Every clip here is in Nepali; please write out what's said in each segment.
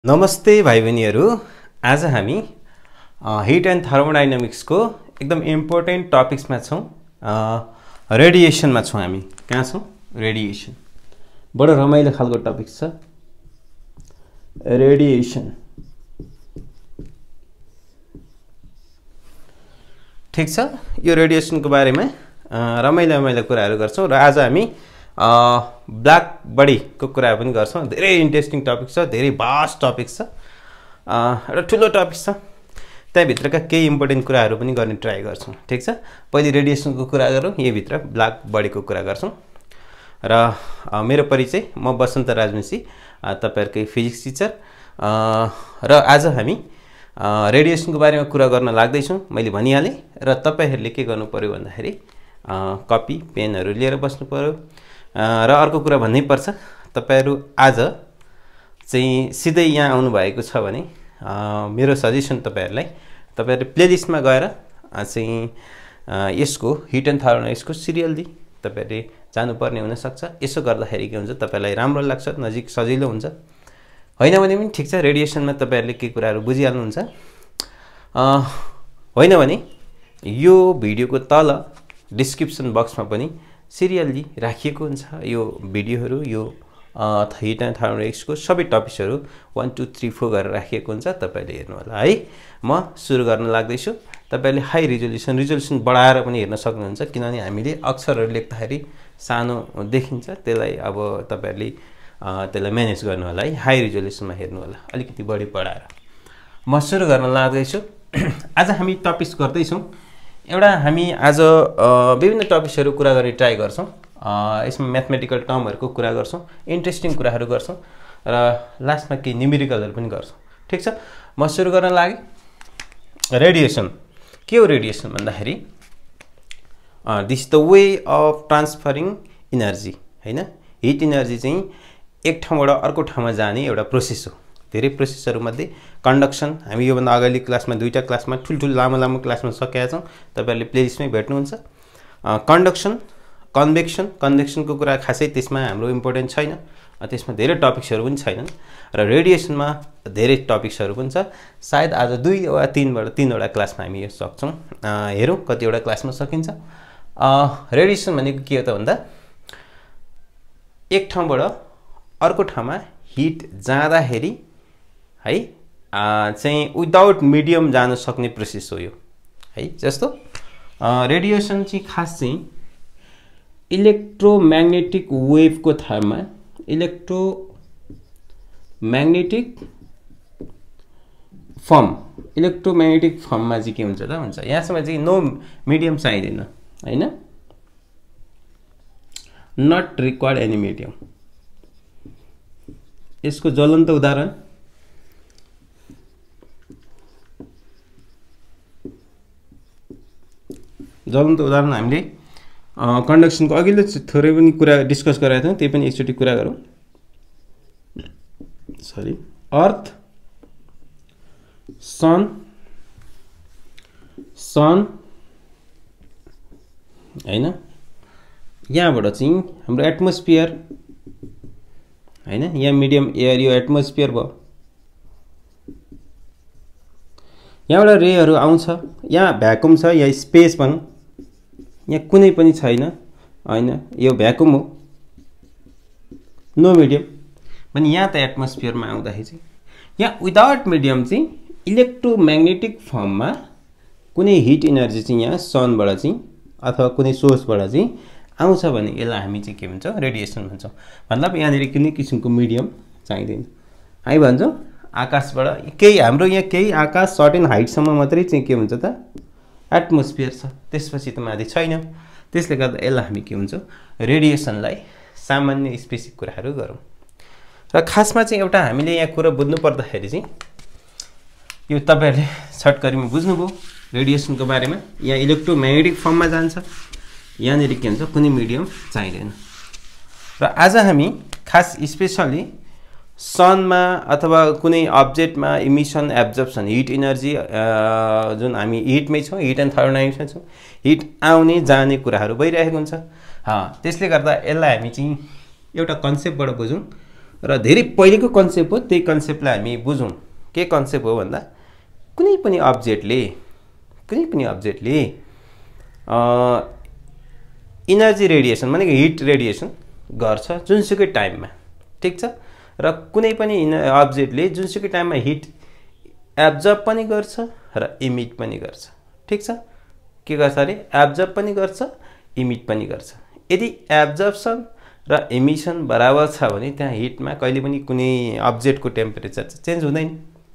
नमस्ते भाइ बहिनीहरु। आज हामी हिट एन्ड थर्मोडाइनामिक्स को एकदम इम्पोर्टेन्ट टपिक्समा छौं। रेडिएसनमा छौं। हामी कहाँ छौं? रेडिएसन। बडो रमाइलो खालको टपिक छ रेडिएसन। ठीक छ, यो रेडिएसनको बारेमा रमाइलो कुराहरु गर्छौं र आज हामी ब्ल्याक बडी को कुरा पनि गर्छौं। धेरै इन्ट्रेस्टिङ टपिक छ, धेरै भास्ट टपिक छ, एउटा ठुलो टपिक छ। त्यहाँ भित्रका केही इम्पोर्टेन्ट कुराहरु पनि गर्ने ट्राई गर्छौं। ठीक छ, पहिले रेडिएसनको कुरा गरौँ, यही भित्र ब्ल्याक बडी को कुरा गर्छौं। र मेरो परिचय, म बसन्त राजवंशी, तपाईहरुकै फिजिक्स टिचर। र आज हामी रेडिएसनको बारेमा कुरा गर्न लाग्दै छौं। मैले भनिहाले र तपाईहरुले के गर्नु पर्यो भन्दाखेरि कपी पेनहरु लिएर बस्नु पर्यो। र अर्को कुरा भन्नै पर्छ, तपाईहरु आज चाहिँ सिधै यहाँ आउनु भएको छ भने मेरो सजेसन तपाईहरुले प्लेलिस्टमा गएर चाहिँ यसको हिट एन्ड थर्मोडाइनामिक्सको सिरियल दि तपाईहरुले जानुपर्ने हुन सक्छ। यसो गर्दाखेरि के हुन्छ, तपाईलाई राम्रो लाग्छ, नजिक सजिलो हुन्छ। हैन भने पनि ठीक छ, रेडिएसनमा तपाईहरुले के कुराहरु बुझिहाल्नुहुन्छ। हैन भने यो भिडियोको तल डिस्क्रिप्सन बक्समा पनि सिरियली राखिएको हुन्छ यो भिडियोहरु। यो हिट एन्ड थर्मोडाइनामिक्सको सबै टपिक्सहरु 1 2 3 4 गरेर राखिएको हुन्छ, तपाईले हेर्नु होला है। म सुरु गर्न लाग्दै छु। तपाईले हाई रिजोल्युसन बढाएर पनि हेर्न सक्नुहुन्छ, किनभने हामीले अक्षरहरु लेख्दाखेरि सानो देखिन्छ। त्यसलाई अब तपाईहरुले त्यसलाई म्यानेज गर्नु होला है। हाई रिजोल्युसनमा हेर्नु होला, अलिकति बढी बढाएर। म सुरु गर्न लाग्दै छु। आज हामी टपिक्स गर्दै छौं। एउटा हामी आज विभिन्न टपिक्सहरु कुरा गर्ने ट्राई गर्छौं। यसमा म्याथमेटिकल टर्महरुको कुरा गर्छौं, इन्ट्रेस्टिङ कुराहरु गर्छौं र लास्टमा केही न्यूमेरिकलहरु पनि गर्छौं। ठीक छ, म सुरु गर्न लागे। रेडिएसन के हो? रेडिएसन भन्दाखेरि this the way of transferring energy, हैन? हिट एनर्जी चाहिँ एक ठाउँबाट अर्को ठाउँमा जाने एउटा प्रोसेस हो। धेरै प्रोसेसहरु मध्ये कन्डक्सन, हामी यो भन्दा अगाडि क्लासमा दुईटा क्लासमा ठुलठुलो लामो क्लासमा सकेका छौं, तपाईहरुले प्लेलिस्टमै भेट्नुहुन्छ। कन्डक्सन, कन्भेक्सनको कुरा खासै त्यसमा हाम्रो इम्पोर्टेन्ट छैन, त्यसमा धेरै टपिक्सहरु पनि छैनन्। र रेडिएसनमा धेरै टपिक्सहरु पनि छ। सायद आज 2 वा 3 वटा क्लासमा हामी यो सक्छौं। हेरौं कतिवटा क्लासमा सकिन्छ। रेडिएसन भनेको के हो त भन्दा एक ठाउँबाट अर्को ठाउँमा हिट जाँदाखेरि है चाहिँ विदाउट मिडियम जान सक्ने प्रोसेस हो यो है। जस्तो रेडिएसन चाहिँ खास चाहिँ इलेक्ट्रोम्याग्नेटिक वेभको थरमा, इलेक्ट्रोम्याग्नेटिक फर्ममा चाहिँ के हुन्छ त हुन्छ, यहाँसम्म चाहिँ नो मिडियम चाहिदैन, हैन? Not required any medium. यसको ज्वलन्त उदाहरण हामीले कन्डक्सनको अघिल्लो थोरै पनि कुरा डिस्कस गरेका थियौं, त्यही पनि एकचोटी कुरा गरौँ। अर्थ, सन हैन? यहाँबाट चाहिँ हाम्रो एटमोस्फियर, हैन? यहाँ मिडियम एयर, यो एटमोस्फियर भयो। यहाँबाट रेहरु आउँछ, यहाँ भ्याकुम छ, यहाँ स्पेस भनौं, यहाँ कुनै पनि छैन, हैन? यो भ्याकुम हो, नो मिडियम। भने यहाँ त एटमोस्फियरमा आउँदाखेरि चाहिँ यहाँ विदाउट मिडियम चाहिँ इलेक्ट्रोम्याग्नेटिक फर्ममा कुनै हिट एनर्जी चाहिँ यहाँ सनबाट चाहिँ अथवा कुनै सोर्सबाट चाहिँ आउँछ भने यसलाई हामी चाहिँ के भन्छौं? रेडिएसन भन्छौं। मतलब यहाँनेरि कुनै किसिमको मिडियम चाहिदैन। हामी भन्छौं आकाशबाट केही, हाम्रो यहाँ केही आकाश सर्टेन हाइटसम्म मात्रै चाहिँ के हुन्छ त एटमोस्फियर छ, त्यसपछि त माथि छैन। त्यसले गर्दा यसलाई हामी के भन्छौं? रेडिएसनलाई सामान्य स्पेसिफिक कुराहरु गरौँ। र खासमा चाहिँ एउटा हामीले यहाँ कुरा बुझ्नु पर्दाखेरि चाहिँ यो तपाईहरुले सर्टकरीमा बुझ्नुभयो रेडिएसनको बारेमा। यहाँ इलेक्ट्रोम्याग्नेटिक फर्ममा जान्छ, यहाँनेरि के हुन्छ, कुनै मिडियम चाहिदैन। र आज हामी खास स्पेशली सनमा अथवा कुनै अब्जेक्टमा इमिसन एब्जर्प्सन हिट एनर्जी जुन हामी हिटमै छौं, हिट एन्ड थर्मोडाइनामिक्समा छौं, हिट आउने जाने कुराहरु भइरहेको हुन्छ। त्यसले गर्दा यसलाई हामी चाहिँ एउटा कन्सेप्टबाट बुझौं। र धेरै पहिलेको कन्सेप्ट हो। त्यही कन्सेप्टलाई हामी बुझौँ। के कन्सेप्ट हो भन्दा कुनै पनि अब्जेक्टले इनर्जी रेडिएसन भनेको हिट रेडिएसन गर्छ जुनसुकै टाइममा, ठिक छ। र कुनै पनि अब्जेक्टले जुनसुकै टाइममा हिट एब्जर्ब पनि गर्छ र इमिट पनि गर्छ, ठिक छ। के गर्छ अरे एब्जर्ब पनि गर्छ, इमिट पनि गर्छ। यदि एब्जर्प्सन र इमिसन बराबर छ भने त्यहाँ हिटमा कहिले पनि कुनै अब्जेक्टको टेम्परेचर चेन्ज हुँदैन।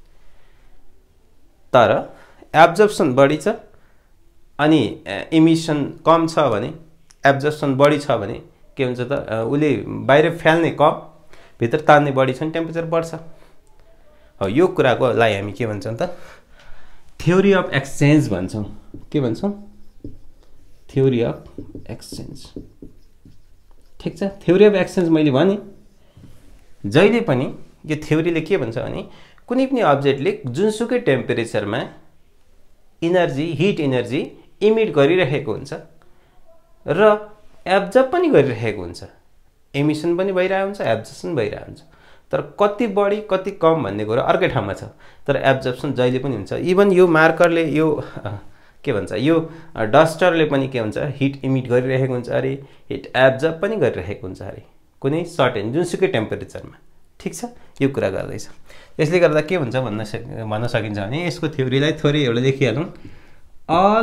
तर एब्जर्प्सन बढी छ अनि इमिसन कम छ भने, एब्जर्प्सन बढी छ भने के हुन्छ त उसले बाहिर फ्याल्ने कम, भित्र तान्ने बढी छ भने टेम्परेचर बढ्छ। हो, यो कुराकोलाई हामी के भन्छौँ त थ्योरी अफ एक्सचेन्ज भन्छौँ। के भन्छौँ? थ्योरी अफ एक्सचेन्ज, ठिक छ। थ्योरी अफ एक्सचेन्ज मैले भने जहिले पनि यो थ्योरीले के भन्छ भने कुनै पनि अब्जेक्टले जुनसुकै टेम्परेचरमा हिट इनर्जी इमिट गरिरहेको हुन्छ र एब्जर्ब पनि गरिरहेको हुन्छ। एमिसन पनि भइरहेको हुन्छ, एब्जर्प्सन भइरहेको हुन्छ। तर कति बढी कति कम भन्ने कुरा अर्कै ठाउँमा छ। तर एब्जर्प्सन जहिले पनि हुन्छ। इभन यो मार्करले यो के भन्छ यो डस्टरले पनि के हुन्छ हिट इमिट गरिरहेको हुन्छ अरे, हिट एब्जर्ब पनि गरिरहेको हुन्छ अरे कुनै सर्टेन जुनसुकै टेम्परेचरमा, ठिक छ। यो कुरा गर्दैछ। यसले गर्दा के हुन्छ भन्न सकिन्छ भने यसको थ्योरीलाई थोरै एउटा लेखिहालौँ। all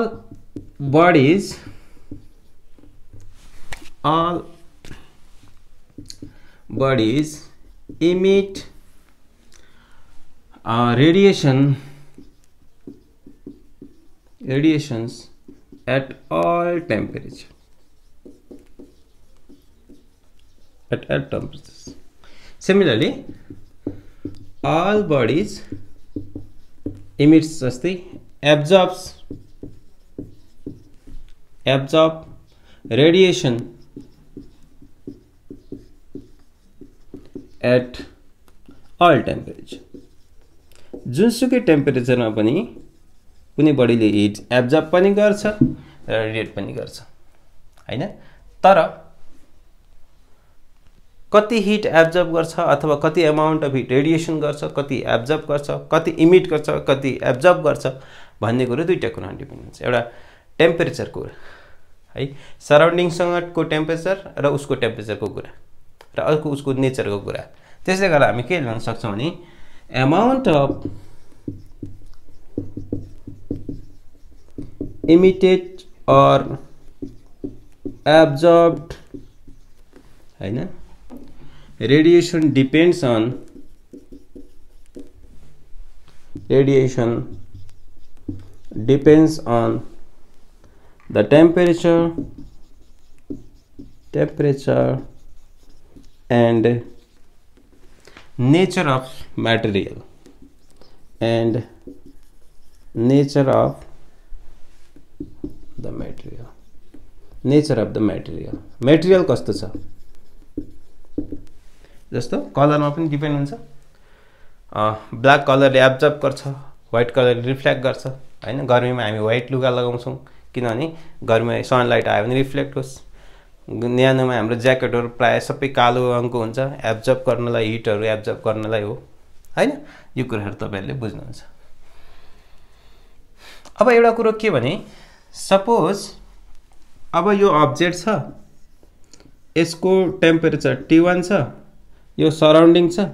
bodies emit radiations at all temperatures. Similarly, all bodies emits जस्तै absorb radiation at all temperature. जुनसुकै टेम्परेचरमा पनि कुनै बडीले हिट एब्जर्ब पनि गर्छ र रेडिएट पनि गर्छ, हैन। तर कति हिट एब्जर्ब गर्छ अथवा कति अमाउन्ट अफ हिट रेडिएसन गर्छ, कति एब्जर्ब गर्छ, कति इमिट गर्छ, कति एब्जर्ब गर्छ भन्ने कुरो दुईटा कुरामा डिपेन्ड हुन्छ। एउटा टेम्परेचरको कुरा है, सराउन्डिङसँगको टेम्परेचर र उसको टेम्परेचरको कुरा र अर्को उसको नेचरको कुरा। त्यसले गर्दा हामी के भन्न सक्छौँ भने amount of emitted or absorbed हैन radiation depends on the temperature and nature of material material कस्तो छ। जस्तो कलरमा पनि डिपेन्ड हुन्छ। ब्ल्याक कलरले एब्जर्ब गर्छ, व्हाइट कलरले रिफ्लेक्ट गर्छ, हैन। गर्मीमा हामी व्हाइट लुगा लगाउँछौँ किनभने गर्मीमा सनलाइट आयो भने रिफ्लेक्ट होस्। न्यानोमा हाम्रो ज्याकेटहरू प्राय सबै कालो रङको हुन्छ, एब्जर्ब गर्नलाई, हिटहरू एब्जर्ब गर्नलाई हो, हैन। यो कुराहरू तपाईहरुले बुझ्नुहुन्छ। अब एउटा कुरो के भने सपोज अब यो अब्जेक्ट छ, यसको टेम्परेचर T1 छ, यो सराउन्डिङ छ,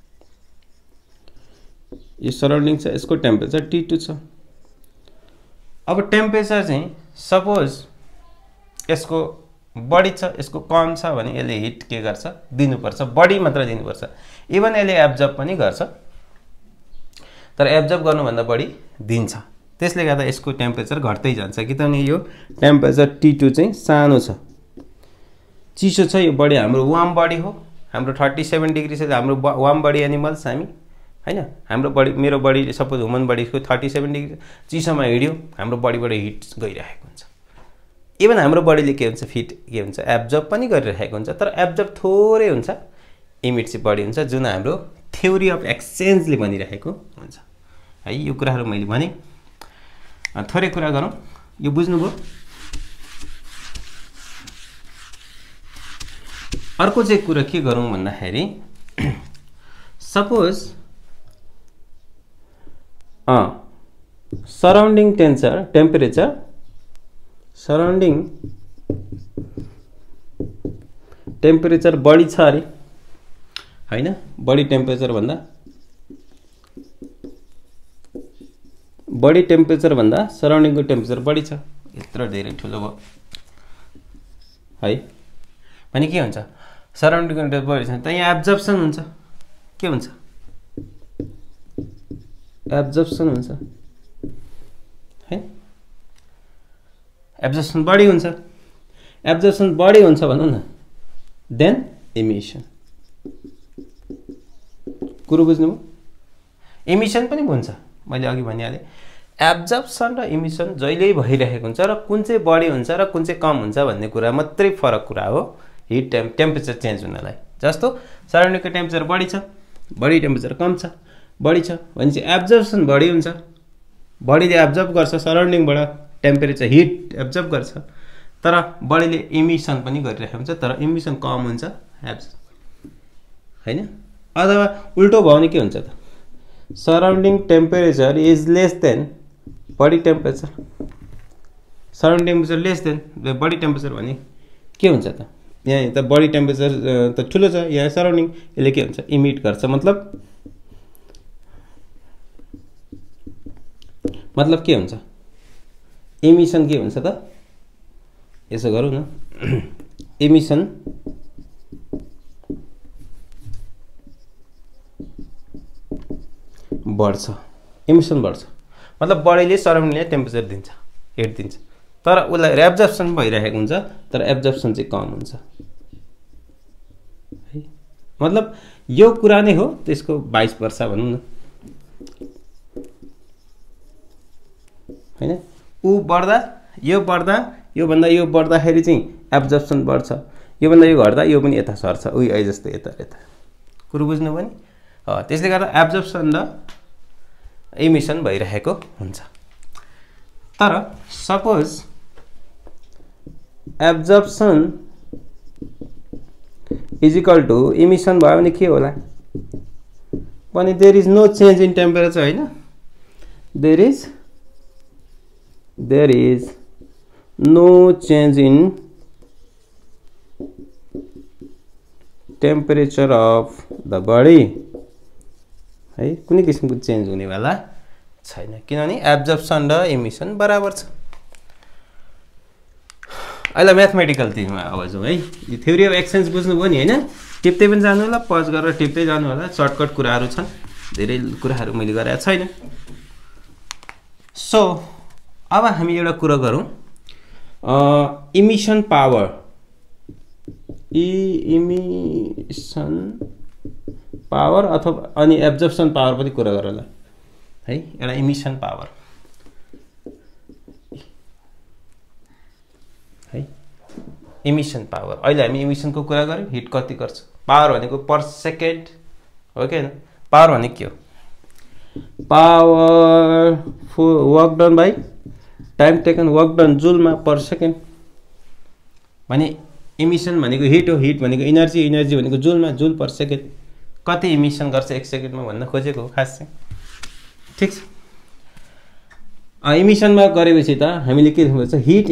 यसको टेम्परेचर T2 छ। अब टेम्परेचर चाहिँ सपोज यसको बढी छ, यसको कम छ भने यसले हिट के गर्छ दिनुपर्छ, बढी मात्र दिनुपर्छ। इभन यसले एब्जर्ब पनि गर्छ तर एब्जर्ब गर्नुभन्दा बढी दिन्छ। त्यसले गर्दा यसको टेम्परेचर घट्दै जान्छ किनभने यो टेम्परेचर T2 चाहिँ सानो छ, चिसो छ। यो बडी हाम्रो वार्म बडी हो, हाम्रो 37 डिग्री छ, हाम्रो वार्म बडी एनिमल्स हामी, हैन। हाम्रो बडी, मेरो बडी सपोज ह्युमन बडीको 37 डिग्री चिसोमा हिड्यो, हाम्रो बडीबाट हिट गइरहेको हुन्छ। इभन हाम्रो बडीले के हुन्छ के हुन्छ एब्जर्ब पनि गरिरहेको हुन्छ तर एब्जर्ब थोरै हुन्छ, इमिट चाहिँ बढी हुन्छ, जुन हाम्रो थ्योरी अफ एक्सचेन्जले भनिरहेको हुन्छ है। यो कुराहरू मैले भने थोरै कुरा गरौँ, यो बुझ्नुभयो। अर्को चाहिँ कुरा के गरौँ भन्दाखेरि सपोज सराउन्डिङ टेम्परेचर बढी छ अरे हैन, बढी टेम्परेचर भन्दा सराउन्डिङको टेम्परेचर बढी छ, यत्रो धेरै ठुलो भयो है। भने के हुन्छ, सराउन्डिङको टेम्परेचर बढी छ त यहाँ एब्जर्प्सन हुन्छ, के हुन्छ, एब्जर्प्सन हुन्छ है, एब्जर्प्सन बढी हुन्छ, भनौँ न, देन इमिसन। कुरो बुझ्नुभयो? इमिसन पनि हुन्छ, मैले अघि भनिहालेँ एब्जर्प्सन र इमिसन जहिले भइरहेको हुन्छ, र कुन चाहिँ बढी हुन्छ र कुन चाहिँ कम हुन्छ भन्ने कुरा मात्रै फरक कुरा हो हिट टेम्परेचर चेन्ज हुनलाई। जस्तो सराउन्डिङको टेम्परेचर बढी छ, बढी टेम्परेचर कम छ, बढी छ भनेपछि एब्जर्प्सन बढी हुन्छ, बढीले एब्जर्ब गर्छ सराउन्डिङबाट टेम्परेचर हिट एब्जर्ब गर्छ, तर बढीले इमिसन पनि गरिरहेको हुन्छ, तर इमिसन कम हुन्छ हैन। अथवा उल्टो भयो भने के हुन्छ त, surrounding temperature is less than body temperature, surrounding temperature less than body temperature भने के हुन्छ त, यहाँ त बडी टेम्परेचर त ठुलो छ, यहाँ सराउन्डिङ, यसले के हुन्छ इमिट गर्छ, मतलब के हुन्छ, इमिसन के हुन्छ त, यसो गरौँ न, इमिसन बढ्छ, मतलब बढीले सराउन्डिङलाई टेम्परेचर दिन्छ, हिट दिन्छ, तर उसलाई एब्जर्प्सन भइरहेको हुन्छ, तर एब्जर्प्सन चाहिँ कम हुन्छ है। मतलब यो कुरा नै हो, त्यसको 22 वर्ष भनौँ न हैन। ऊ बढ्दा यो बढ्दाखेरि चाहिँ एब्जर्प्सन बढ्छ, योभन्दा यो घट्दा यो पनि यता सर्छ, उही अहिले जस्तो यता। कुरो बुझ्नुभयो नि? त्यसले गर्दा एब्जर्प्सन र इमिसन भइरहेको हुन्छ। तर suppose absorption is equal to emission भयो भने के होला भने there is no change in temperature हैन, there is no change in temperature of the body है, कुनै किसिमको चेन्ज हुनेवाला छैन, किनभने एब्जर्प्सन र इमिसन बराबर छ। अहिले म्याथमेटिकलतिरमा अब जाउँ है। यो थ्योरी अफ एक्सचेन्ज बुझ्नुभयो नि हैन, टिप्दै पनि जानु होला, पज गरेर टिप्दै जानु होला, सर्टकट कुराहरू छन्, धेरै कुराहरू मैले गरेको छैन। सो अब हामी एउटा कुरा गरौँ, इमिसन पावर, इमिसन पावर अथवा अनि एब्जर्प्सन पावर पनि कुरा गरौँला है। एउटा इमिसन पावर है, इमिसन पावर, अहिले हामी इमिसनको कुरा गर्यौँ, हिट कति गर्छ, पावर भनेको पर सेकेन्ड हो कि हैन, पावर भनेको के हो, power work done by time taken work done जुलमा पर सेकेन्ड, भने इमिसन भनेको हिट हो, हिट भनेको इनर्जी, इनर्जी भनेको जुलमा, जुल पर सेकेन्ड, कति इमिसन गर्छ 1 सेकेन्डमा भन्न खोजेको हो खास चाहिँ, ठिक छ। इमिसनमा गरेपछि त हामीले के लेख्नुपर्छ, heat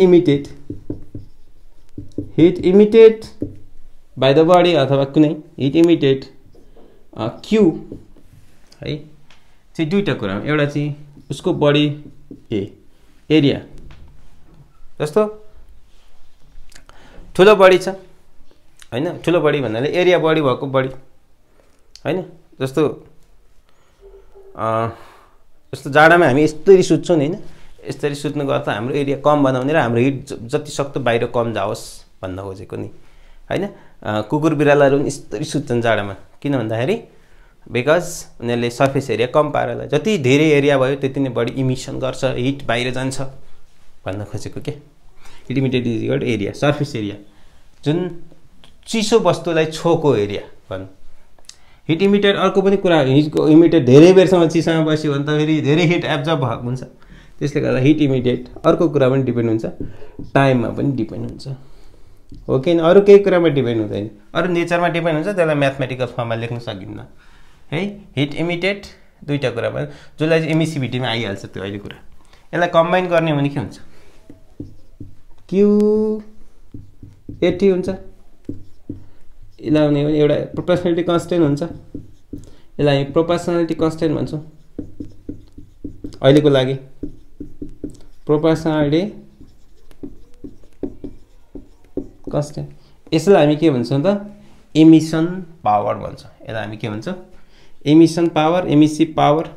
emitted by the body अथवा कुनै हिट इमिटेड क्यू है, चाहिँ दुईटा कुरा, एउटा चाहिँ उसको बडी एरिया, जस्तो ठुलो बडी छ हैन, ठुलो बडी भन्नाले एरिया बडी भएको बडी हैन, जस्तो जाडामा हामी यस्तरी सुत्छौँ नि हैन, यसरी सुत्नु गर्दा हाम्रो एरिया कम बनाउने र हाम्रो हिट जति सक्दो बाहिर कम जाओस् भन्न खोजेको नि हैन। कुकुर बिरालाहरू पनि यस्तरी सुत्छन् जाडामा, किन भन्दाखेरि बिकज उनीहरूले सर्फेस एरिया कम पारेर, जति धेरै एरिया भयो त्यति नै बढी इमिसन गर्छ, हिट बाहिर जान्छ भन्न खोजेको के। Heat emitted is equal to area, surface area, जुन चिसो वस्तुलाई छोको एरिया भनौँ। हिट इमिटेड अर्को पनि कुरा, हिट इमिटेड धेरै बेरसम्म चिसोमा बस्यो भने त फेरि धेरै हिट एब्जर्ब भएको हुन्छ, त्यसले गर्दा हिट इमिटेड अर्को कुरा पनि डिपेन्ड हुन्छ, टाइममा पनि डिपेन्ड हुन्छ हो कि अरू केही कुरामा डिपेन्ड हुँदैन अरू नेचरमा डिपेन्ड हुन्छ त्यसलाई म्याथमेटिकल फर्ममा लेख्न सकिन्न है हिट इमिटेड दुईटा कुरामा जसलाई चाहिँ एमिसिभिटीमा आइहाल्छ त्यो अहिले कुरा यसलाई कम्बाइन गर्ने भने के हुन्छ क्यू 80 हुन्छ यसलाई भने एउटा प्रोपोर्सनालिटी कन्स्टेन्ट हुन्छ यसलाई हामी प्रोपोर्सनालिटी कन्स्टेन्ट भन्छौँ अहिलेको लागि प्रोपोर्सनालिटी कन्स्टेन्ट यसलाई हामी के भन्छौँ त एमिसन पावर भन्छ यसलाई हामी के भन्छौँ एमिसन पावर एमिसिभ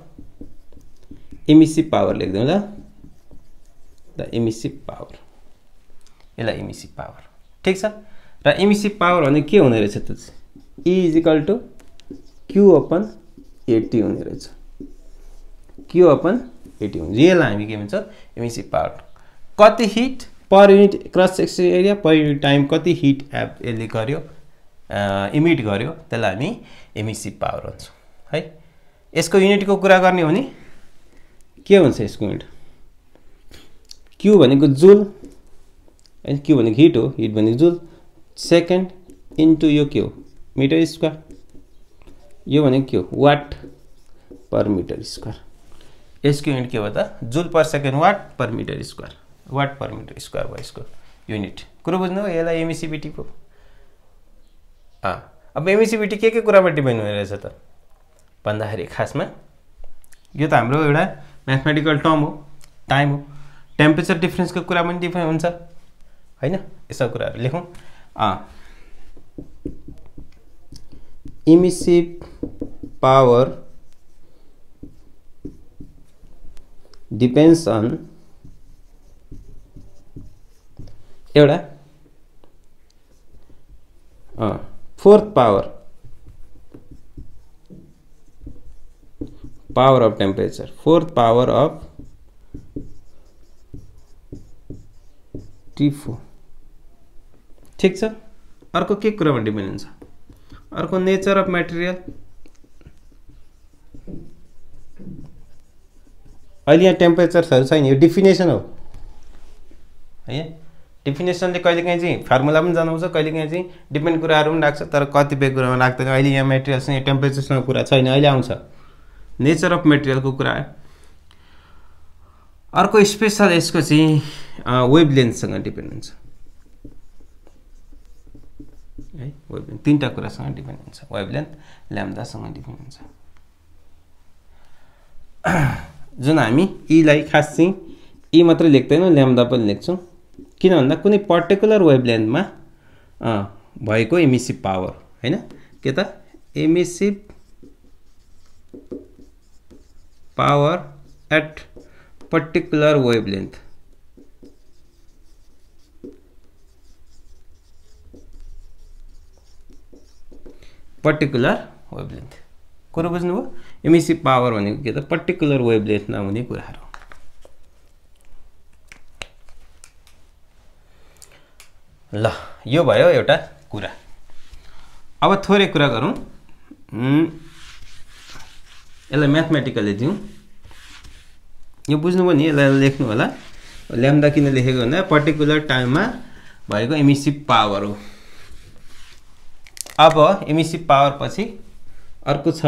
पावर लेख्दिउँ ल द एमिसिभ पावर यसलाई एमिसिभ पावर ठीक छ र एमिसिभ पावर भने के हुने रहेछ त E = Q/80 हुने रहेछ Q/80 हुन्छ यसलाई हामी के भन्छ एमिसिभ पावर कति heat per unit cross section area per unit time कति हिट यसले गर्यो इमिट गर्यो त्यसलाई हामी एमिसिभ पावर भन्छौँ है यसको युनिटको कुरा गर्ने हो भने के हुन्छ यसको युनिट Q भनेको जुल हैन Q भनेको हिट हो हिट भनेको जुल सेकेन्ड इन्टु यो के हो मिटर स्क्वायर यो भनेको के हो वाट पर मिटर स्क्वायर यसको युनिट के हो त joule per second watt per metre square भयो यसको युनिट कुरो बुझ्नु यसलाई एमिसिभिटी को अब एमिसिभिटी के कुरामा डिपेन्ड हुने रहेछ त भन्दाखेरि खासमा यो त हाम्रो एउटा म्याथमेटिकल टर्म हो टाइम हो टेम्परेचर डिफरेन्सको कुरा पनि डिफरेन्ट हुन्छ हैन यसो कुराहरु लेखौं emissive power depends on एउटा fourth power of temperature fourth power of T4 ठीक छ अर्को के कुरामा डिपेन्ड हुन्छ अर्को नेचर अफ मटेरियल अहिले यहाँ टेम्परेचरहरु छैन यो डेफिनेसन हो है डेफिनेसनले कहिलेकाहीँ चाहिँ फर्मुला पनि जनाउँछ कहिलेकाहीँ चाहिँ डिपेन्ड कुराहरु पनि राख्छ तर कतिपय कुरामा राख्दैन अहिले यहाँ मटेरियलसँग टेम्परेचरसँग कुरा छैन अहिले आउँछ नेचर अफ मटेरियलको कुरा अर्को स्पेशल यसको चाहिँ वेभलेन्थसँग डिपेन्ड हुन्छ है वेभलेन्थ तीनटा कुरासँग डिपेन्ड हुन्छ वेभलेन्थ ल्याम्डासँग डिपेन्ड हुन्छ जुन हामी ई लाई खास चाहिँ ई मात्र लेख्दैनौं ल्याम्डा पनि लेख्छौं किन भन्दा कुनै पर्टिकुलर वेभलेन्थमा भएको एमिसिभ पावर हैन के त emissive power at particular wavelength particular wavelength कुरो बुझ्नुभयो एमिसिभ पावर भनेको के त पर्टिकुलर वेभलेन्थमा हुने कुराहरु ल यो भयो एउटा कुरा अब थोरै कुरा गरौं यसलाई म्याथमेटिकली दिउँ यो बुझ्नुभयो नि यसलाई लेख्नु होला ल्याम्डा किन लेखेको भन्दा पर्टिकुलर टाइममा भएको एमिसिभ पावर हो अब एमिसिभ पावर पछि अर्को छ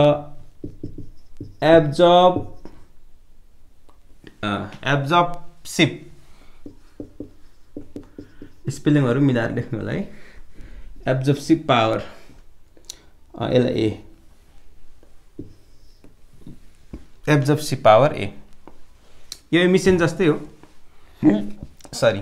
एब्जर्प्सिभ स्पेलिङहरु मिलाएर लेख्नु होला है एब्जर्प्सिभ पावर यसलाई ए एब्जर्प्सिभ पावर ए यो एमिसन जस्तै हो sorry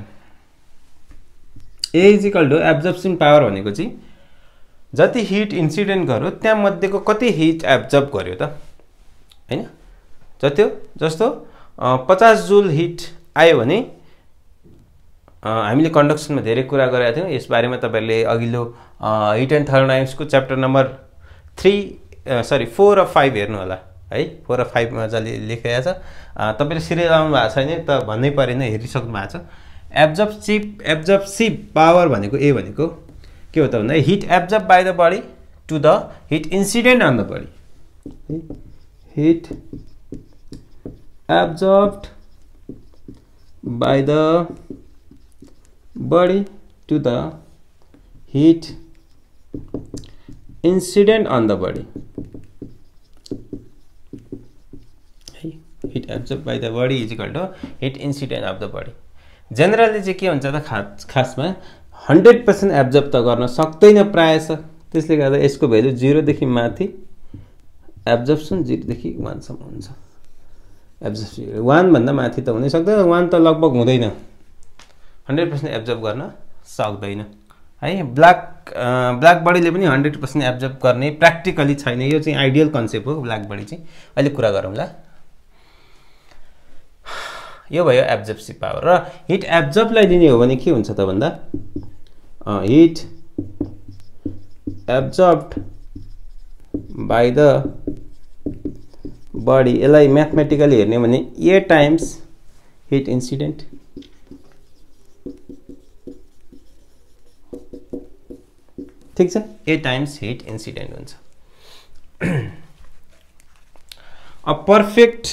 A is equal to absorption power भनेको चाहिँ जति हिट इन्सिडेन्ट गर्यो त्या मध्येको कति हिट एब्जर्ब गर्यो त हैन जस्तो 50 जुल हिट आयो भने हामीले कन्डक्सनमा धेरै कुरा गरेका थियौं यस बारेमा तपाईहरुले अघिल्लो हिट एन्ड थर्मोडायनामिक्स को च्याप्टर नम्बर 4 र 5 हेर्नु होला है 4 र 5 मा जले लेखेको छ तपाईले सिरियल आउनु भएको छैन त भन्नै परेन हेरिसक्नु भएको छ एब्जर्प्सिभ पावर भनेको ए भनेको के हो त भन्दा heat absorb by the body to the heat incident on the body heat absorbed by the body to the heat incident on the body. Heat absorbed by the body is equal to heat incident of the body. Generally चाहिँ के हुन्छ त खासमा 100% एब्जर्ब त गर्न सक्दैन प्रायः, त्यसले गर्दा यसको भ्यालु 0 देखि माथि एब्जर्प्सन 0 देखि 1 सम्म हुन्छ। एब्जर्प्सन 1 भन्दा माथि त हुनै सक्दैन, 1 त लगभग हुँदैन, 100% एब्जर्ब गर्न सक्दैन है। ब्ल्याक बडीले पनि 100% एब्जर्ब गर्ने प्र्याक्टिकली छैन, यो चाहिँ आइडियल कन्सेप्ट हो ब्ल्याक बडी चाहिँ। अहिले कुरा गरौँला, यो भयो एब्जर्प्सिभ पावर। र हिट एब्जर्बलाई दिने हो भने के हुन्छ त भन्दा heat absorbed by the body, यसलाई म्याथमेटिकली हेर्ने भने ए टाइम्स हिट इन्सिडेन्ट ठीक छ, ए टाइम्स हिट इन्सिडेन्ट हुन्छ। अ पर्फेक्ट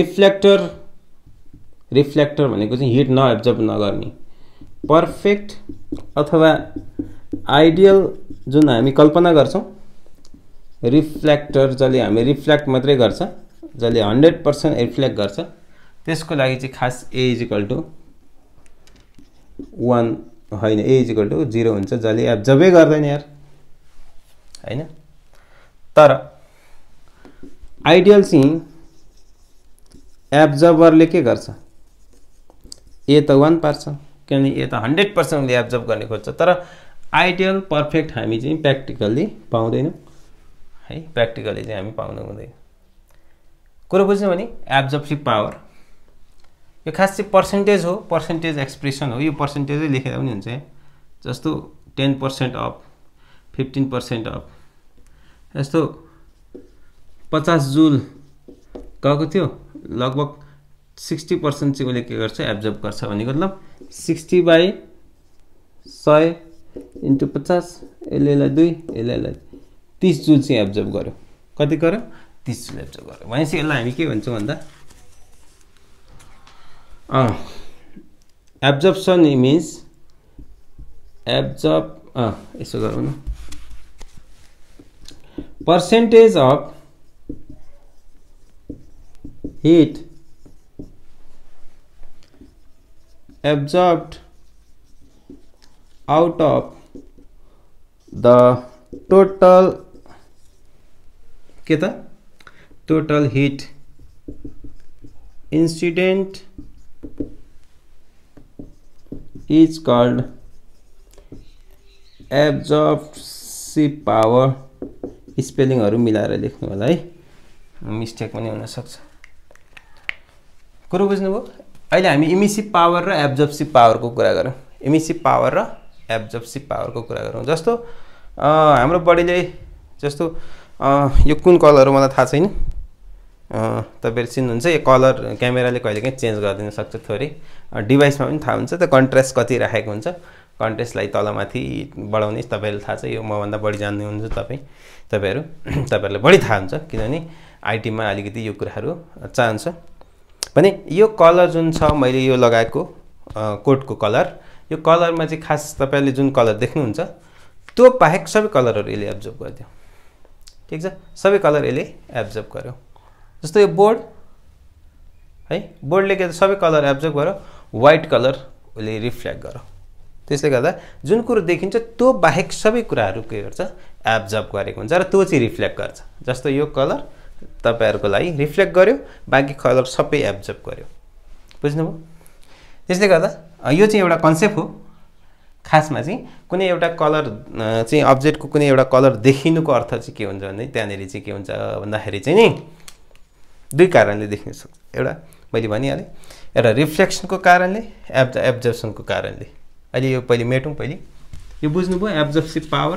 रिफ्लेक्टर भनेको चाहिँ हिट नएब्जर्ब नगर्ने, पर्फेक्ट अथवा आइडियल जुन हामी कल्पना गर्छौं रिफ्लेक्टर, जसले हामी रिफ्लेक्ट मात्रै गर्छ, जसले 100% रिफ्लेक्ट गर्छ, त्यसको लागि चाहिँ खास ए इज इक्वल टु 1 होइन, ए इज इक्वल टु 0 हुन्छ, जसले एब्जर्बै गर्दैन यार हैन। तर आइडियल चाहिँ एब्जर्बरले के गर्छ, ए त 1 पार्छ, किनभने ए त 100% ले एब्जर्ब गर्ने खोज्छ। तर आइडियल पर्फेक्ट हामी चाहिँ प्र्याक्टिकली पाउँदैनौँ है, प्र्याक्टिकली चाहिँ हामी पाउनु हुँदैन। कुरो बुझ्नु भने एब्जर्प्सिभ पावर यो खास चाहिँ पर्सेन्टेज हो, पर्सेन्टेज एक्सप्रेसन हो, यो पर्सेन्टेजै लेखेर पनि हुन्छ। जस्तो 10% अफ, 15% अफ, यस्तो 50 जुल गएको थियो, लगभग 60% चाहिँ उसले के गर्छ एब्जर्ब गर्छ भने मतलब 60/100 × 50, यसले 2, यसले 30 जुल चाहिँ एब्जर्ब गर्यो। कति गर्यो 30 जुल एब्जर्ब गर्यो भनेपछि यसलाई हामी के भन्छौँ भन्दा एब्जर्प्सन मिन्स एब्जर्ब यसो गरौँ न, percentage of heat absorbed out of the total heat incident is called absorptive power। स्पेलिङहरु मिलाएर लेख्नु होला है, मिस्टेक पनि हुन सक्छ। कुरो बुझ्नुभयो? अहिले हामी इमिसिभ पावर र एब्जर्प्सिभ पावरको कुरा गरौँ। इमिसिभ पावर र एब्जर्प्सिभ पावरको कुरा गरौँ। जस्तो हाम्रो बडीले जस्तो यो कुन कलर हो मलाई थाहा छैन, तपाईहरु चिन्नुहुन्छ, यो कलर क्यामेराले कहिलेकाहीँ चेन्ज गरिदिन सक्छ थोरै, डिभाइसमा पनि थाहा हुन्छ त कन्ट्रास्ट कति राखेको हुन्छ, कन्ट्रास्टलाई तलमाथि बढाउने तपाईहरुलाई थाहा छ, यो मभन्दा बढी जान्दै हुनुहुन्छ तपाईहरुलाई बढी थाहा हुन्छ, किनभने आईटीमा अलिकति यो कुराहरु चाहन्छ भने यो कलर जुन छ मैले यो लगाएको कोटको कलर, यो कलरमा चाहिँ खास तपाईहरुले जुन कलर देख्नुहुन्छ त्यो बाहेक सबै कलरहरु यसले एब्जर्ब गर्दियो। ठीक छ, सबै कलर यसले एब्जर्ब गर्यो। जस्तो यो बोर्ड है, बोर्डले के सबै कलर एब्जर्ब गर्यो, व्हाइट कलर उसले रिफ्लेक्ट गर्यो। त्यसले गर्दा जुन कुरो देखिन्छ त्यो बाहेक सबै कुराहरु के गर्छ एब्जर्ब गरेको हुन्छ र त्यो चाहिँ रिफ्लेक्ट गर्छ। जस्तो यो कलर तपाईहरुको लागि रिफ्लेक्ट गर्यो, बाकी कलर सबै एब्जर्ब गर्यो। बुझ्नुभयो? त्यसले गर्दा यो चाहिँ एउटा कन्सेप्ट हो। खासमा चाहिँ कुनै एउटा कलर चाहिँ अब्जेक्टको कुनै एउटा कलर देखिनुको अर्थ चाहिँ के हुन्छ भन्दा त्यहाँनेरि चाहिँ के हुन्छ भन्दाखेरि चाहिँ नि दुई कारणले देखिन सक्छ। एउटा मैले भनिहालेँ, एउटा रिफ्लेक्सनको कारणले, एब्जर्प्सनको कारणले। अहिले यो पहिले मेटौं, पहिले यो बुझ्नुभयो एब्जर्प्सिभ पावर।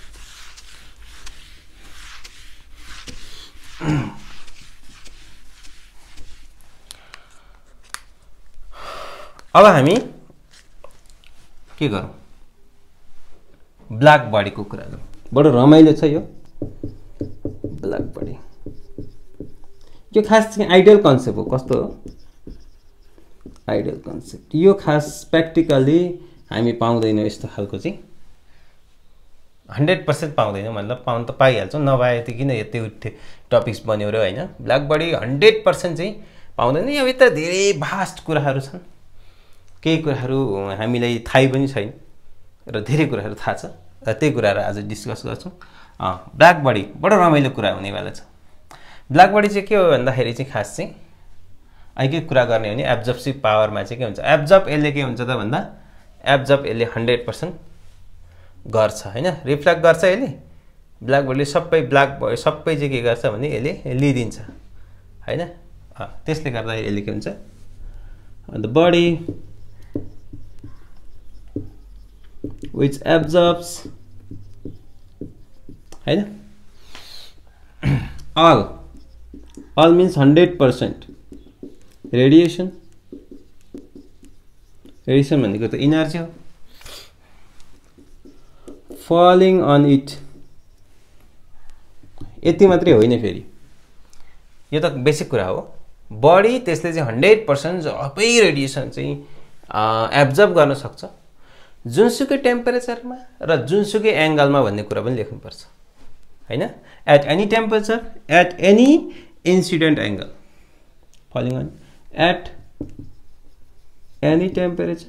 अब हामी के गरौँ, ब्ल्याक बडीको कुरा गरौँ। बडो रमाइलो छ यो ब्ल्याक बडी। यो खास चाहिँ आइडियल कन्सेप्ट हो। कस्तो हो आइडियल कन्सेप्ट? यो खास प्र्याक्टिकली हामी पाउँदैनौँ यस्तो खालको चाहिँ 100% पाउँदैन, मतलब पाउन त पाइहाल्छौँ, नपाए त किन यति टपिक्स बन्यो र हैन। ब्ल्याक बडी 100% चाहिँ पाउँदैन। यो भित्र धेरै भास्ट कुराहरू छन्, केही कुराहरू हामीलाई थाहै पनि छैन र धेरै कुराहरू थाहा छ र त्यही कुराहरू आज डिस्कस गर्छौँ। ब्ल्याक बडी बडो रमाइलो कुरा हुनेवाला छ। ब्ल्याक बडी चाहिँ के हो भन्दाखेरि चाहिँ खास चाहिँ के कुरा गर्ने हो भने एब्जर्प्सिभ पावरमा चाहिँ के हुन्छ, एब्जर्ब यसले के हुन्छ त भन्दा एब्जर्ब यसले 100% गर्छ हैन, रिफ्लेक्ट गर्छ यसले। ब्ल्याक बडीले सबै चाहिँ के गर्छ भने यसले लिइदिन्छ हैन। त्यसले गर्दा यसले के हुन्छ, द बडी which absorbs हैन, all means 100% रेडिएसन भनेको त इनर्जी हो, falling on it। यति मात्रै होइन, फेरि यो त बेसिक कुरा हो। बडी त्यसले चाहिँ 100% सबै रेडिएसन चाहिँ एब्जर्ब गर्न सक्छ, जुनसुकै टेम्परेचरमा र जुनसुकै एंगलमा भन्ने कुरा पनि लेख्नुपर्छ हैन। At any temperature, at any incident angle, falling on at any temperature,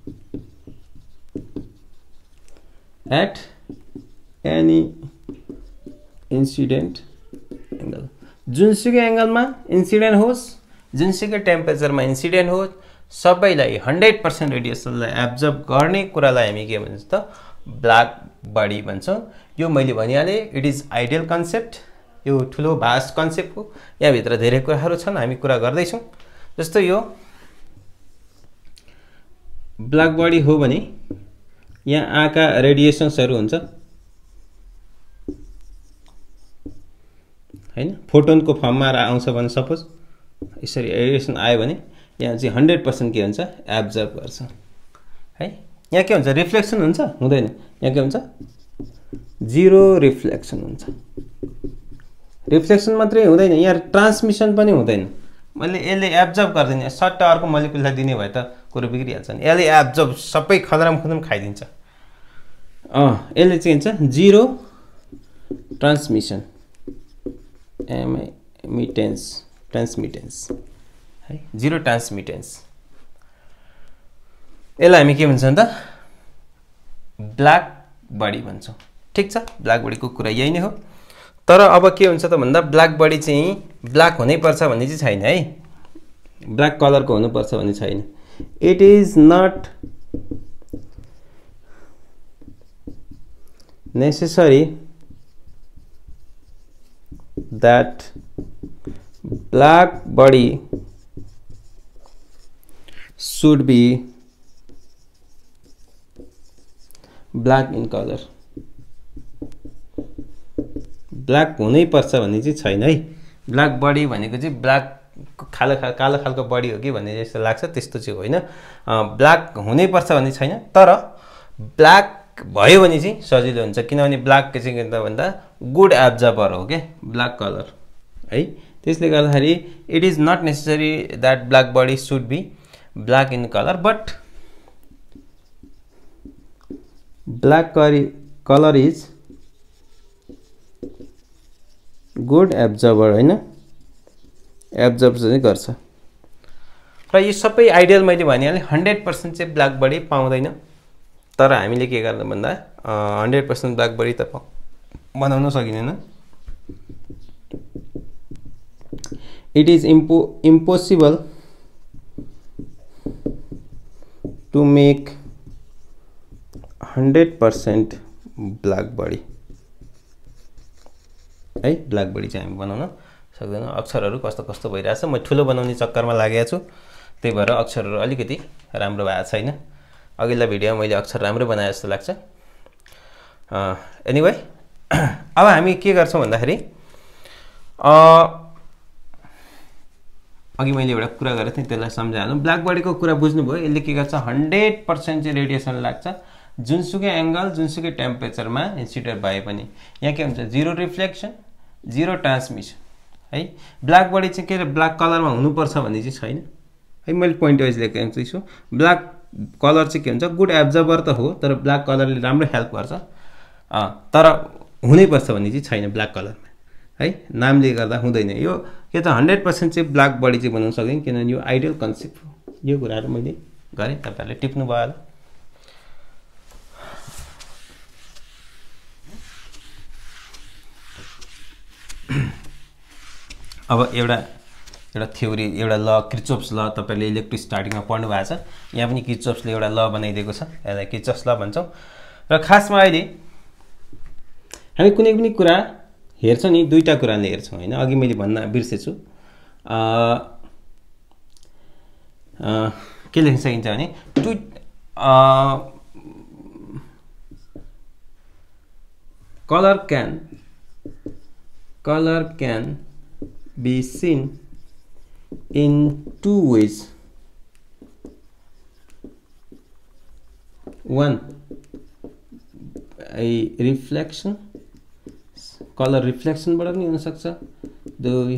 at any incident angle, जुनसुकै एंगलमा इन्सिडेन्ट होस्, जुनसुकै टेम्परेचरमा इन्सिडेन्ट होस्, सबैलाई 100% रेडिएसनलाई एब्जर्ब गर्ने कुरालाई हामी के भन्छ त ब्ल्याक बडी भन्छौँ। यो मैले भनिहालेँ, इट इज आइडियल कन्सेप्ट, यो ठुलो भास्ट कन्सेप्ट हो। यहाँभित्र धेरै कुराहरू छन्, हामी कुरा गर्दैछौँ। जस्तो यो ब्ल्याक बडी हो भने यहाँ आएका रेडिएसन्सहरू हुन्छ हैन, फोटोनको फर्ममा आउँछ भने सपोज यसरी रेडिएसन आयो भने यहाँ चाहिँ 100% के हुन्छ, एब्जर्ब गर्छ है। यहाँ के हुन्छ, रिफ्लेक्सन हुन्छ, हुँदैन। यहाँ के हुन्छ, जिरो रिफ्लेक्सन हुन्छ। रिफ्लेक्सन मात्रै हुँदैन, यहाँ ट्रान्समिसन पनि हुँदैन। मैले यसले एब्जर्ब गर्दैन, सट्ट अर्को मोलिकुललाई दिने भए त कुरो बिग्रिहाल्छ नि। यसले एब्जर्ब सबै खदराम खाइदिन्छ। यसले चाहिँ हुन्छ जिरो ट्रान्समिसन, ट्रान्समिटेन्स है, जिरो ट्रान्समिटेन्स। यसलाई हामी के भन्छौँ त ब्ल्याक बडी भन्छौँ। ठिक छ, ब्ल्याक बडीको कुरा यही नै हो। तर अब के हुन्छ त भन्दा ब्ल्याक बडी चाहिँ ब्ल्याक हुनैपर्छ भन्ने चाहिँ छैन है, ब्ल्याक कलरको हुनुपर्छ भन्ने छैन। It is not necessary that black body should be black in color। Black हुनै पर्छ भन्ने चाहिँ छैन है। ब्ल्याक बडी भनेको चाहिँ ब्ल्याक कालो खालको बडी हो कि भन्ने जस्तो लाग्छ, त्यस्तो चाहिँ होइन। ब्ल्याक हुनै पर्छ भन्ने छैन, तर ब्ल्याक भयो भने चाहिँ सजिलो हुन्छ, किनभने ब्ल्याक चाहिँ के भन्दा गुड एब्जर्बर हो के ब्ल्याक कलर है। त्यसले गर्दाखेरि it is not necessary that black body should be black in colour, but black colour is good absorber हैन, एब्जर्ब चाहिँ गर्छ। र यो सबै आइडियल मैले भनिहालेँ, 100% चाहिँ ब्ल्याक बडी पाउँदैन। तर हामीले के गर्नु भन्दा 100% ब्ल्याक बडी त बनाउन सकिँदैन। It is impossible to make 100% black body है। ब्ल्याक बडी चाहिँ हामी बनाउन सक्दैनौँ। अक्षरहरू कस्तो कस्तो भइरहेछ, म ठुलो बनाउने चक्करमा लागेको छु, त्यही भएर अक्षरहरू अलिकति राम्रो भएको छैन। अघिल्ला भिडियोमा मैले अक्षर राम्रो बनाए जस्तो लाग्छ। एनीवे, अब हामी के गर्छौँ भन्दाखेरि अघि मैले एउटा कुरा गरेको थिएँ, त्यसलाई सम्झाइहालौँ। ब्ल्याक बडीको कुरा बुझ्नुभयो। यसले के गर्छ, 100% चाहिँ रेडिएसन लाग्छ, जुनसुकै एंगल जुनसुकै टेम्परेचरमा इन्सिडेन्ट भए पनि। यहाँ के हुन्छ, जिरो रिफ्लेक्सन, जिरो ट्रान्समिसन है। ब्ल्याक बडी चाहिँ के ब्ल्याक कलरमा हुनुपर्छ भन्ने चाहिँ छैन है। मैले पोइन्ट वाइज लेखेको छु। ब्ल्याक कलर चाहिँ के हुन्छ, गुड एब्जर्बर त हो, तर ब्ल्याक कलरले राम्रो हेल्प गर्छ। तर हुनैपर्छ भन्ने चाहिँ छैन ब्ल्याक कलरमा है, नामले गर्दा हुँदैन। यो त 100% चाहिँ ब्ल्याक बडी चाहिँ बनाउन सक्दैन, किनभने यो आइडियल कन्सेप्ट हो। यो कुराहरू मैले गरेँ, तपाईहरुले टिप्नु भयो होला। अब एउटा थ्योरी, एउटा ल, किर्चोफ्स ल तपाईले इलेक्ट्रिक स्टार्टिङमा पढ्नु भएको छ। यहाँ पनि किर्चोफ्सले एउटा ल बनाइदिएको छ, यसलाई किर्चोफ्स ल भन्छौँ। र खासमा अहिले हामी कुनै पनि कुरा हेर्छौँ नि, दुईटा कुराले हेर्छौँ हैन। अघि मैले भन्न बिर्सेछु, के लेख्न सकिन्छ भने color can be seen in two ways. One, a reflection, color reflection बाट पनि हुन सक्छ, दुई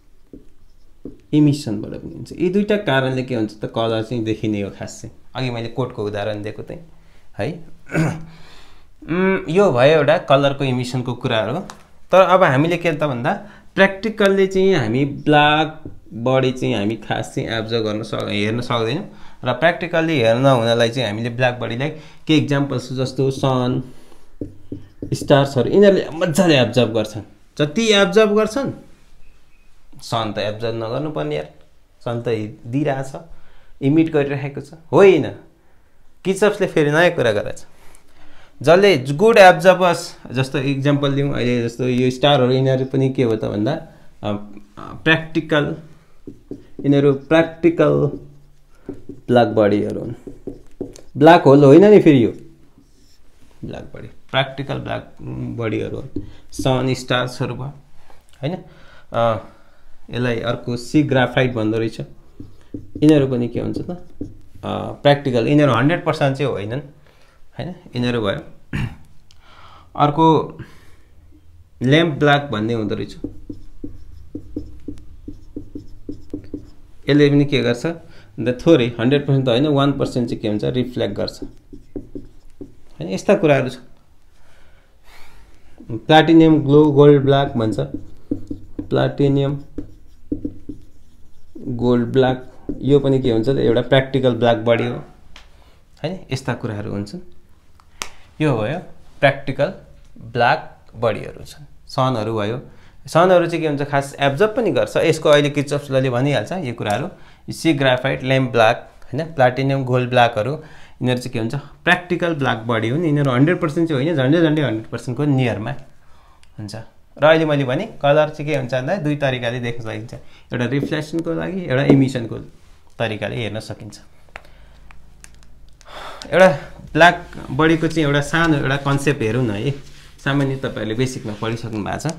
इमिसन बाट पनि हुन्छ। यी दुईटा कारणले के हुन्छ त कलर चाहिँ देखिने हो खास चाहिँ। अघि मैले कोडको उदाहरण दिएको थिएँ है। यो भयो एउटा कलरको इमिसनको कुराहरु। तर अब हामीले के त भन्दा प्र्याक्टिकल्ली चाहिँ हामी ब्ल्याक बडी चाहिँ हामी खास चाहिँ एब्जर्भ हेर्न सक्दैनौं। र प्र्याक्टिकल्ली हेर्न हुनलाई चाहिँ हामीले ब्ल्याक बडीलाई के एक्जाम्पल्स जस्तो सन, स्टार्सहरु यिनीहरुले मज्जाले एब्जर्भ गर्छन्। जति एब्जर्भ गर्छन्, सन त एब्जर्भ नगर्नु पर्ने यार, सन त दिइराछ, इमिट गरिरहेको छ होइन। किर्चोफ्सले फेरि नयाँ कुरा गरेछ, जसले गुड एब्जर्भर्स, जस्तो एक्जाम्पल दिउँ अहिले, जस्तो यो स्टारहरु यिनीहरु पनि के हो त भन्दा प्र्याक्टिकल, यिनीहरु प्र्याक्टिकल ब्ल्याक बडीहरु हुन्। ब्ल्याक होल होइन नि फेरि, यो ब्ल्याक बडी प्र्याक्टिकल ब्ल्याक बडीहरु हुन्। सन, स्टार्सहरु भयो हैन। यसलाई अर्को सी ग्राफाइट भन्दो रहेछ। यिनीहरु पनि के हुन्छ त प्र्याक्टिकल, यिनीहरु 100% चाहिँ होइनन् हैन, यिनीहरु भयो। अर्को ल्याम्प ब्ल्याक भन्ने हुँदो रहेछ। यसले पनि के गर्छ भन्दा थोरै 100% त होइन, 1% चाहिँ के हुन्छ रिफ्लेक्ट गर्छ हैन। यस्ता कुराहरु छ। प्लाटिनियम ग्लो गोल्ड ब्ल्याक भन्छ, प्लाटिनियम गोल्ड ब्ल्याक, यो पनि के हुन्छ त एउटा प्र्याक्टिकल ब्ल्याक बडी हो हैन। यस्ता कुराहरु हुन्छन्। यो भयो प्र्याक्टिकल ब्ल्याक बडीहरु छन्। सनहरु भयो, सनहरु चाहिँ के हुन्छ खास एब्जर्भ पनि गर्छ। यसको अहिले किर्चोफ्सले भनिहाल्छ यो कुराहरु। सी ग्राफाइट, ल्याम्प ब्ल्याक हैन, प्लाटिनियम गोल्ड ब्ल्याकहरु यिनीहरु चाहिँ के हुन्छ प्र्याक्टिकल ब्ल्याक बडी हुन्। यिनीहरु 100% चाहिँ होइन, झन्डै 100% को नियरमा हुन्छ। र अहिले मैले भने कलर चाहिँ के हुन्छ भन्दा दुई तरिकाले देख्न सकिन्छ, एउटा रिफ्लेक्सनको लागि, एउटा इमिसनको तरिकाले हेर्न सकिन्छ। एउटा ब्ल्याक बडीको चाहिँ एउटा सानो एउटा कन्सेप्ट हेरौँ न है। सामान्य तपाईहरुले बेसिकमा पढिसक्नु भएको छ।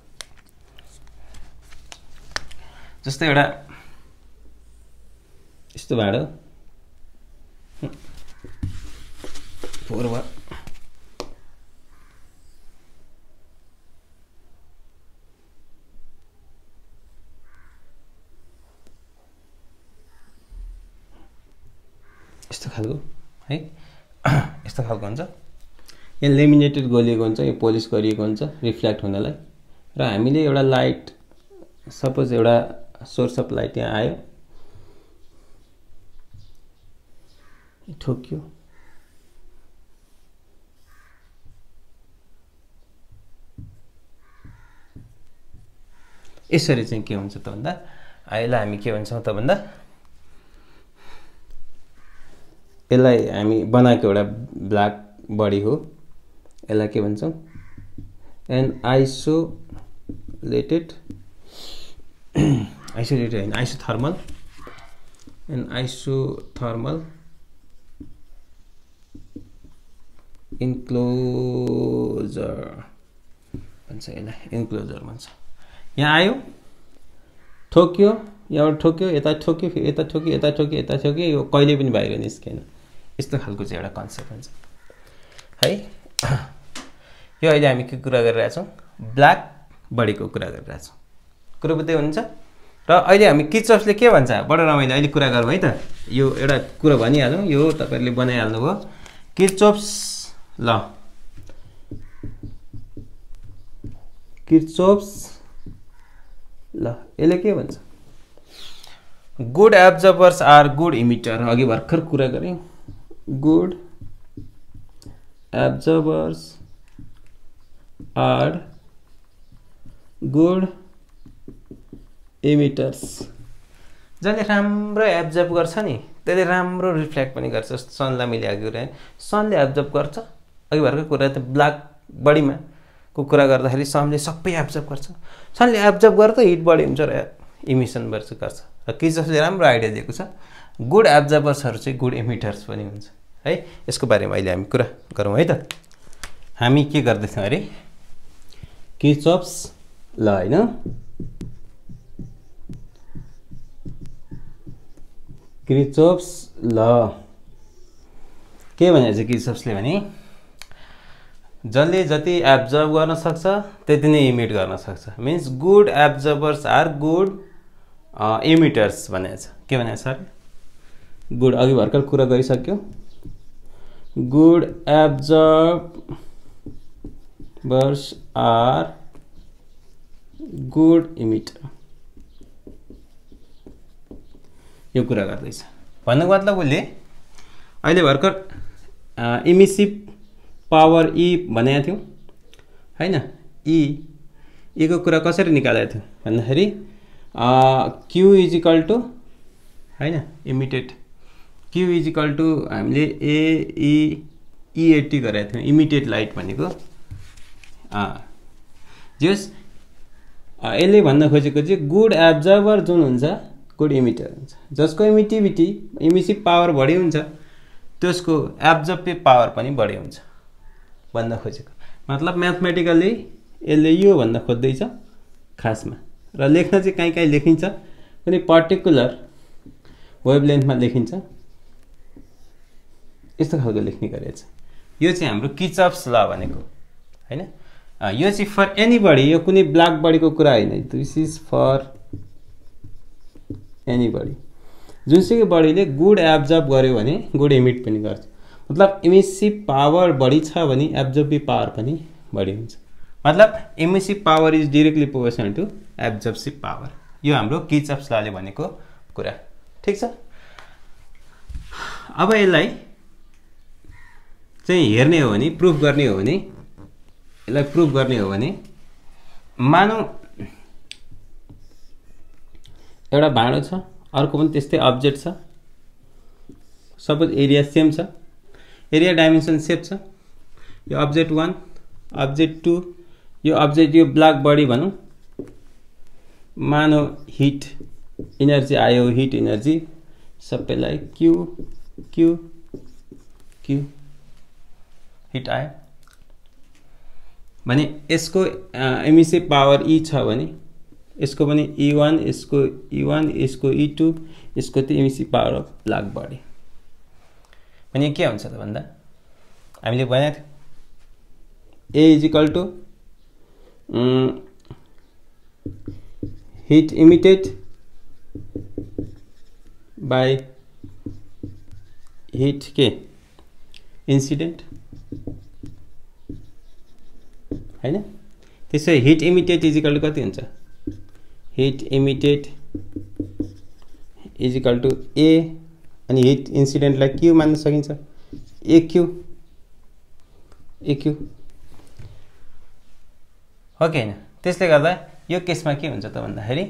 जस्तै एउटा यस्तो भाडो फोरवा यस्तो खालको है, यस्तो खालको हुन्छ। यहाँ लेमिनेटेड गरिएको हुन्छ, यो पोलिश गरिएको हुन्छ रिफ्लेक्ट हुनलाई। र हामीले एउटा लाइट, सपोज एउटा सोर्स अफ लाइट यहाँ आयो, ठोक्यो, यसरी चाहिँ के हुन्छ त भन्दा यसलाई हामी के भन्छौँ त भन्दा यसलाई हामी बनाएको एउटा ब्ल्याक बडी हो। यसलाई के भन्छौँ एन आइसोलेटेड होइन, आइसोथर्मल, एन आइसोथर्मल इन्क्लोजर भन्छ, यसलाई इन्क्लोजर भन्छ। यहाँ आयो, ठोक्यो, यहाँबाट ठोक्यो, यता ठोक्यो, फेरि यता ठोक्यो, यता ठोक्यो, यता ठोक्यो, यो कहिले पनि बाहिर निस्केन। यस्तो खालको चाहिँ एउटा कन्सेप्ट हुन्छ है। यो अहिले हामी के कुरा गरिरहेछौँ, ब्ल्याक बडीको कुरा गरिरहेछौँ। कुरो बुझ्दै हुनुहुन्छ। र अहिले हामी किर्चोफ्सले के भन्छ बडो रमाइलो अहिले कुरा गरौँ है त। यो एउटा कुरा भनिहालौँ, यो तपाईहरुले बनाइहाल्नु भयो। किर्चोफ्स ल किर्चोफ्स ल यसले के भन्छ good absorbers are good emitter अघि भर्खर कुरा गरेँ good absorbers are good emitters जसले राम्रो एब्जर्भ गर्छ नि त्यसले राम्रो रिफ्लेक्ट पनि गर्छ जस्तो सनलाई मैले अघि गरेँ सनले एब्जर्भ गर्छ अघि भर्खर कुरा त ब्ल्याक बडीमा को कुरा गर्दाखेरि सनले सबै एब्जर्भ गर्छ सनले एब्जर्भ गर्दा हिट बढी हुन्छ र इमिसन गर्छ र किर्चोफले राम्रो आइडिया दिएको छ गुड एब्जर्भर्सहरू चाहिँ गुड इमिटर्स पनि हुन्छ है यसको बारेमा अहिले हामी कुरा गरौँ है त हामी के गर्दैछौँ अरे किर्चोफ्स ल हैन किर्चोफ्स ल के भनेको छ किर्चोफ्सले भने जसले जति एब्जर्भ गर्न सक्छ त्यति नै इमिट गर्न सक्छ means good absorbers are good emitters भनेको छ के भनेको छ अरे गुड अघि भर्खर कुरा गरिसक्यो good absorbers are good emitter यो कुरा गर्दैछ भन्नुको मतलब उसले अहिले भर्खर इमिसिभ पावर ई भनेको थियौँ हैन ई को कुरा कसरी निकालेको थियो भन्दाखेरि क्यू इज इक्वल टु हैन emitted Q is equal to हामीले एटी गरेको थियौँ इमिटेड लाइट भनेको जस यसले भन्न खोजेको चाहिँ गुड एब्जर्भर जुन हुन्छ गुड इमिटर हुन्छ जसको इमिसिभ पावर बढी हुन्छ त्यसको एब्जर्भिभ पावर पनि बढी हुन्छ भन्न खोजेको मतलब म्याथमेटिकली यसले यो भन्न खोज्दैछ खासमा र लेख्न चाहिँ कहीँ लेखिन्छ कुनै पर्टिकुलर वेभलेन्थमा लेखिन्छ यस्तो खालको लेख्ने गरेछ यो चाहिँ हाम्रो किर्चोफ्स ल भनेको हैन यो चाहिँ फर एनीबडी यो कुनै ब्ल्याक बडीको कुरा हैन दिस इज फर एनीबडी जुनसुकै बडीले गुड एब्जर्भ गर्यो भने गुड इमिट पनि गर्छ मतलब इमिसिभ पावर बढी छ भने एब्जर्भिभ पावर पनि बढी हुन्छ मतलब emissive power is directly proportional to absorptive power यो हाम्रो किर्चोफ्स लले भनेको कुरा ठीक छ अब यसलाई चाहिँ हेर्ने हो भने प्रुफ गर्ने हो भने यसलाई प्रुफ गर्ने हो भने मानौ एउटा भाँडो छ अर्को पनि त्यस्तै अब्जेक्ट छ सपोज एरिया सेम छ एरिया डाइमेन्सन सेम छ यो अब्जेक्ट 1 अब्जेक्ट 2 यो अब्जेक्ट यो ब्ल्याक बडी भनौँ मानौ हिट इनर्जी आयो हिट इनर्जी सबैलाई क्यू क्यू क्यू हिट आयो भने यसको इमिसिभ पावर ई छ भने यसको पनि E1 यसको E1 यसको E2 यसको त emissive power of black body भने के हुन्छ त भन्दा हामीले भनेको थियौँ A is equal to heat emitted by heat के इन्सिडेन्ट हैन त्यसै heat emitted is equal to कति हुन्छ heat emitted is equal to A अनि हिट इन्सिडेन्टलाई क्यू मान्न सकिन्छ एक्यू हो कि हैन त्यसले गर्दा यो केसमा के हुन्छ त भन्दाखेरि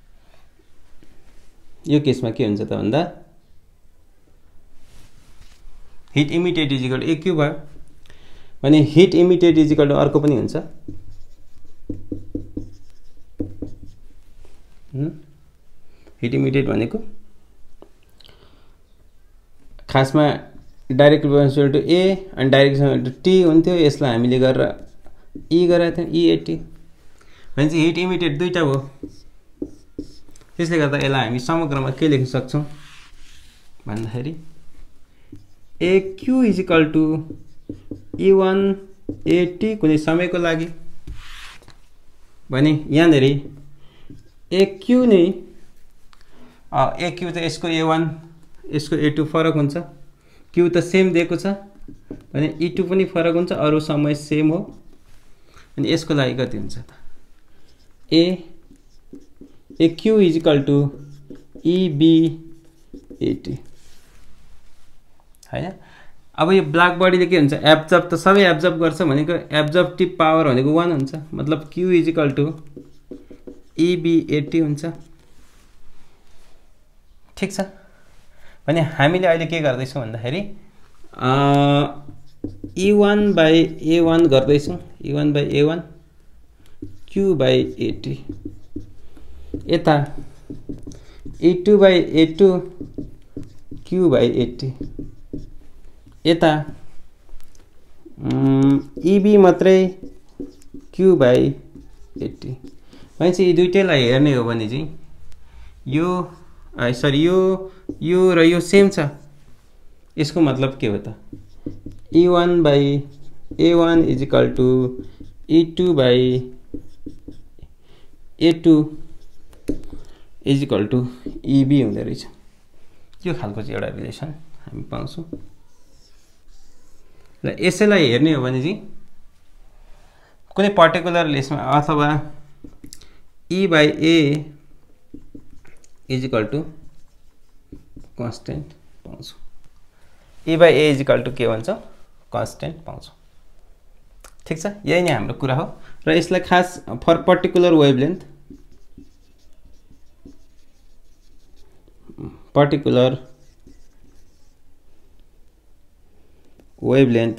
heat emitted is equal to AQ भयो भने heat emitted is equal to अर्को पनि हुन्छ हिट इमिटेड भनेको खासमा डाइरेक्ट प्रोपोर्सनल टु ए अनि डाइरेक्ट प्रोपोर्सनल टु टी हुन्थ्यो यसलाई हामीले गरेर ई गरेका थियौँ E80 भने चाहिँ हिट इमिटेड दुईटा भयो त्यसले गर्दा यसलाई हामी समग्रमा के लेख्न सक्छौँ भन्दाखेरि AQ is equal to E1 AT कुनै समयको लागि भने यहाँनेर AQ नै AQ त यसको A1 यसको A2 फरक हुन्छ Q त सेम दिएको छ भने E2 पनि फरक हुन्छ अरु समय सेम हो अनि यसको लागि कति हुन्छ त AQ is equal to EBAT हैन। अब यो ब्ल्याक बडीले के हुन्छ एब्जर्ब त सबै एब्जर्ब गर्छ भनेको एब्जर्प्टिभ पावर भनेको 1 हुन्छ मतलब Q is equal to EBAT हुन्छ। ठीक छ भने हामीले अहिले के गर्दैछौँ भन्दाखेरि E1/A1 गर्दैछौँ E1/A1 Q/AT यता E2/A2 Q/AT यता EB मात्रै Q/AT भनेपछि यी दुईटैलाई हेर्ने हो भने चाहिँ यो सरी यो र यो सेम छ यसको मतलब के हो त E1/A1 is equal to E2/A2 is equal to EB हुँदै रहेछ। यो खालको चाहिँ एउटा रिलेसन हामी पाउँछौँ। ल यसैलाई हेर्ने हो भने चाहिँ कुनै पर्टिकुलर लिस्टमा अथवा E/A is equal to constant पाउँछौँ। E/A इज इक्वल टु के भन्छ कन्स्टेन्ट पाउँछौँ। ठीक छ यही नै हाम्रो कुरा हो र यसलाई खास फर पर्टिकुलर वेभलेन्थ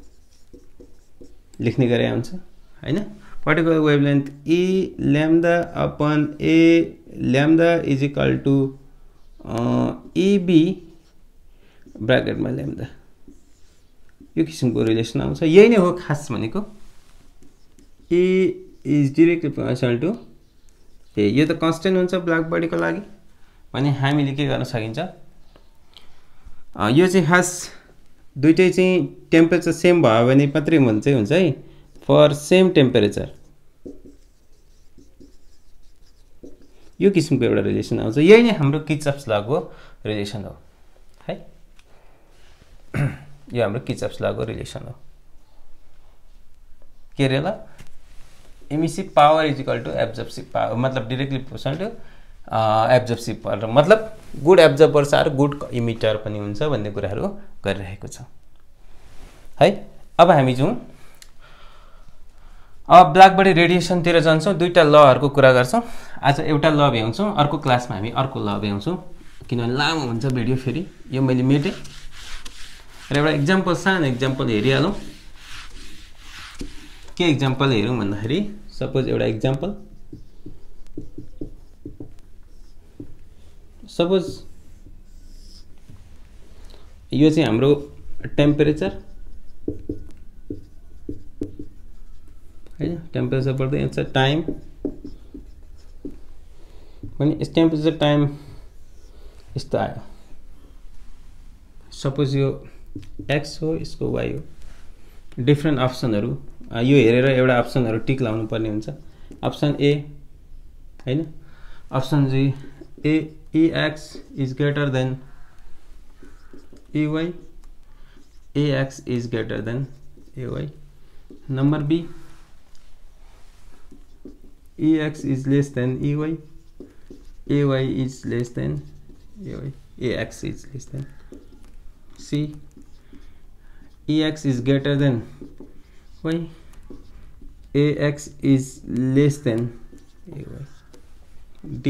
लेख्ने गरे हुन्छ हैन। Particular wavelength E lambda upon A lambda is equal to EB ब्र्याकेटमा lambda यो किसिमको रिलेसन आउँछ। यही नै हो खास भनेको E is directly proportional to A यो त कन्स्टेन्ट हुन्छ ब्ल्याक बडीको लागि भने हामीले के गर्न सकिन्छ यो चाहिँ खास दुईटै चाहिँ टेम्परेचर सेम भयो भने मात्रै हुन्छ है फर सेम टेम्परेचर यो किसिमको एउटा रिलेसन आउँछ। यही नै हाम्रो किर्चफ्स लको रिलेसन हो है। यो हाम्रो किर्चफ्स लको रिलेसन हो के रे ल emissive power is equal to absorptive power मतलब directly proportional to absorptive power मतलब good absorbers are good emitter पनि हुन्छ भन्ने कुराहरू गरिरहेको छ है। अब हामी जाउँ अब ब्ल्याक बडी रेडिएसनतिर जान्छौँ दुईटा लहरुको कुरा गर्छौँ। आज एउटा ल भ्याउँछौँ अर्को क्लासमा हामी अर्को ल भ्याउँछौँ किनभने लामो हुन्छ भिडियो फेरि यो मैले मेटेँ र एउटा एक्जाम्पल सानो एक्जाम्पल हेरिहालौँ। के एक्जाम्पल हेरौँ भन्दाखेरि सपोज एउटा एक्जाम्पल सपोज यो चाहिँ हाम्रो टेम्परेचर हैन टेम्परेचर पर्दै आउँछ टाइम भने यस टेम्परेचर टाइम यस्तो आयो। सपोज यो x हो यसको y हो डिफ्रेन्ट अप्सनहरु यो हेरेर एउटा अप्सनहरु टिक लाउनु पर्ने हुन्छ। अप्सन A हैन option G Ax is greater than Ay Ax is greater than Ay number B Ax is less than Ay Ay is less than Ay Ax is less than C Ax is greater than y Ax is less than Ay D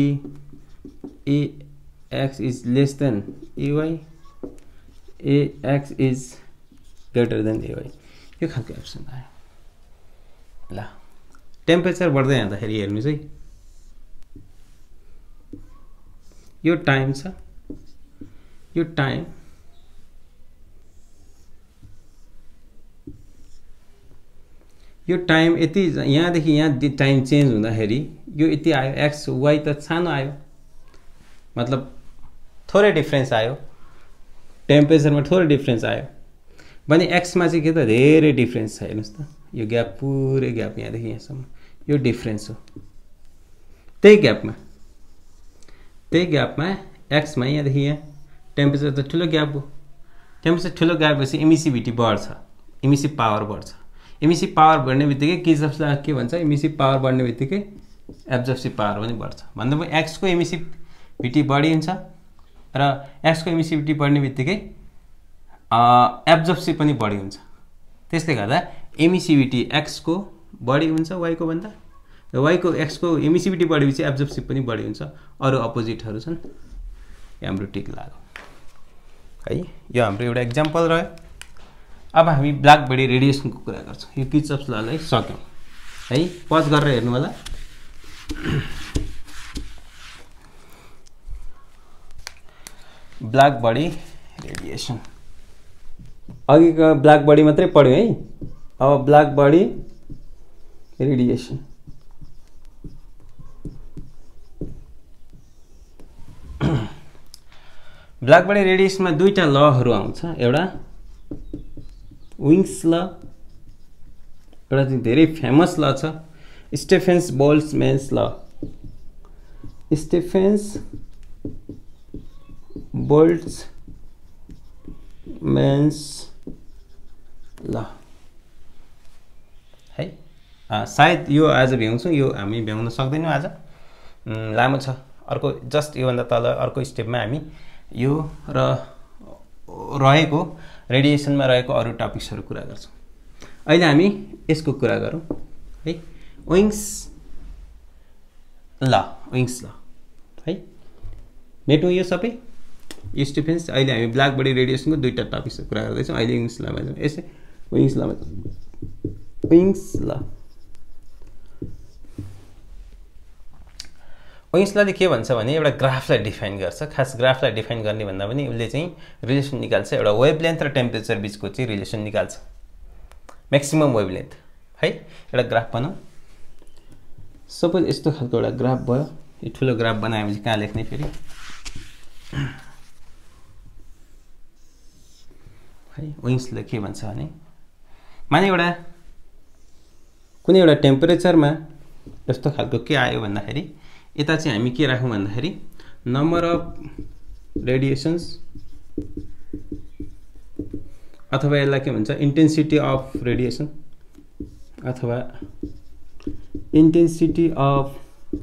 Ax is less than Ay Ax is greater than Ay यो खालको अप्सन आयो। ल टेम्परेचर बढ्दै जाँदाखेरि हेर्नुस् है यो टाइम छ यो टाइम यति यहाँदेखि यहाँ टाइम चेन्ज हुँदाखेरि यो यति आयो एक्स वाई त सानो आयो मतलब थोरै डिफरेन्स आयो टेम्परेचरमा थोरै डिफरेन्स आयो भने एक्समा चाहिँ के त धेरै डिफरेन्स छ। हेर्नुस् त यो ग्याप पुरै ग्याप यहाँदेखि यहाँसम्म यो डिफरेन्स हो। त्यही ग्यापमा एक्समा यहाँदेखि यहाँ टेम्परेचर त ठुलो ग्याप हो। टेम्परेचर ठुलो ग्याप भएपछि इमिसिभिटी बढ्छ इमिसिभ पावर बढ्छ। इमिसिभ पावर बढ्ने बित्तिकै किर्चफ्स ल के भन्छ इमिसिभ पावर बढ्ने बित्तिकै एब्जर्प्सिभ पावर पनि बढ्छ। भन्दा पनि x को एमिसिभिटी बढी हुन्छ र x को एमिसिभिटी बढ्ने बित्तिकै एब्जर्प्सिभ पनि बढी हुन्छ। त्यसले गर्दा एमिसिभिटी x को बढी हुन्छ y को भन्दा र y को x को एमिसिभिटी बढेपछि एब्जर्प्सिभ पनि बढी हुन्छ। अरु अपोजिटहरु छन्। हाम्रो टिक लाग्यो है। यो हाम्रो एउटा एक्जाम्पल रह्यो। अब हामी ब्ल्याक बडी रेडिएसनको कुरा गर्छौं। यो किर्चफ्स ललाई सक्यौं है। पज गरेर हेर्नु होला। ब्ल्याक बडी रेडिएसन अघिको ब्ल्याक बडी मात्रै पढ्यौ है। अब black body radiation black body रेडिएसनमा दुईटा लहरु आउँछ। एउटा विङ्स ल, एउटा चाहिँ धेरै फेमस ल छ स्टेफेन्स बोल्ट्जम्यान्स ल। स्टेफेन्स बोल्ट्जम्यान्स ल है। सायद यो आज भ्याउँछौँ। यो हामी भ्याउन सक्दैनौँ आज, लामो छ। अर्को जस्ट यो भन्दा तल अर्को स्टेपमा हामी यो र रहेको रेडिएसनमा रहेको अरु टपिक्सहरु कुरा गर्छौं। अहिले हामी यसको कुरा गरौं है। विङ्स ल है। मेटौं यो सबै स्टेफेन्स। अहिले हामी ब्ल्याक बडी रेडिएसनको दुईटा टपिक्सहरु कुरा गर्दै छौं। अहिले विङ्स लमा जाउँ। यसै विङ्स लमा विङ्स ल। विङ्स लले के भन्छ भने एउटा ग्राफलाई डिफाइन गर्छ। खास ग्राफलाई डिफाइन गर्ने भन्दा पनि उले चाहिँ रिलेसन निकाल्छ। एउटा वेभलेन्थ र टेम्परेचर बीचको चाहिँ रिलेसन निकाल्छ। म्याक्सिमम वेभलेन्थ है। एउटा ग्राफ बनाऊ। सपोज यस्तो खालको एउटा ग्राफ भयो। यो ठुलो ग्राफ बनाएपछि कहाँ लेख्ने फेरि है। विङ्सले के भन्छ भने माने एउटा कुनै एउटा टेम्परेचरमा यस्तो खालको के आयो भन्दाखेरि यता चाहिँ हामी के राखौं भन्दाखेरि नम्बर अफ रेडिएसन्स अथवा यसलाई के भन्छ इन्टेन्सिटी अफ रेडिएसन अथवा इन्टेन्सिटी अफ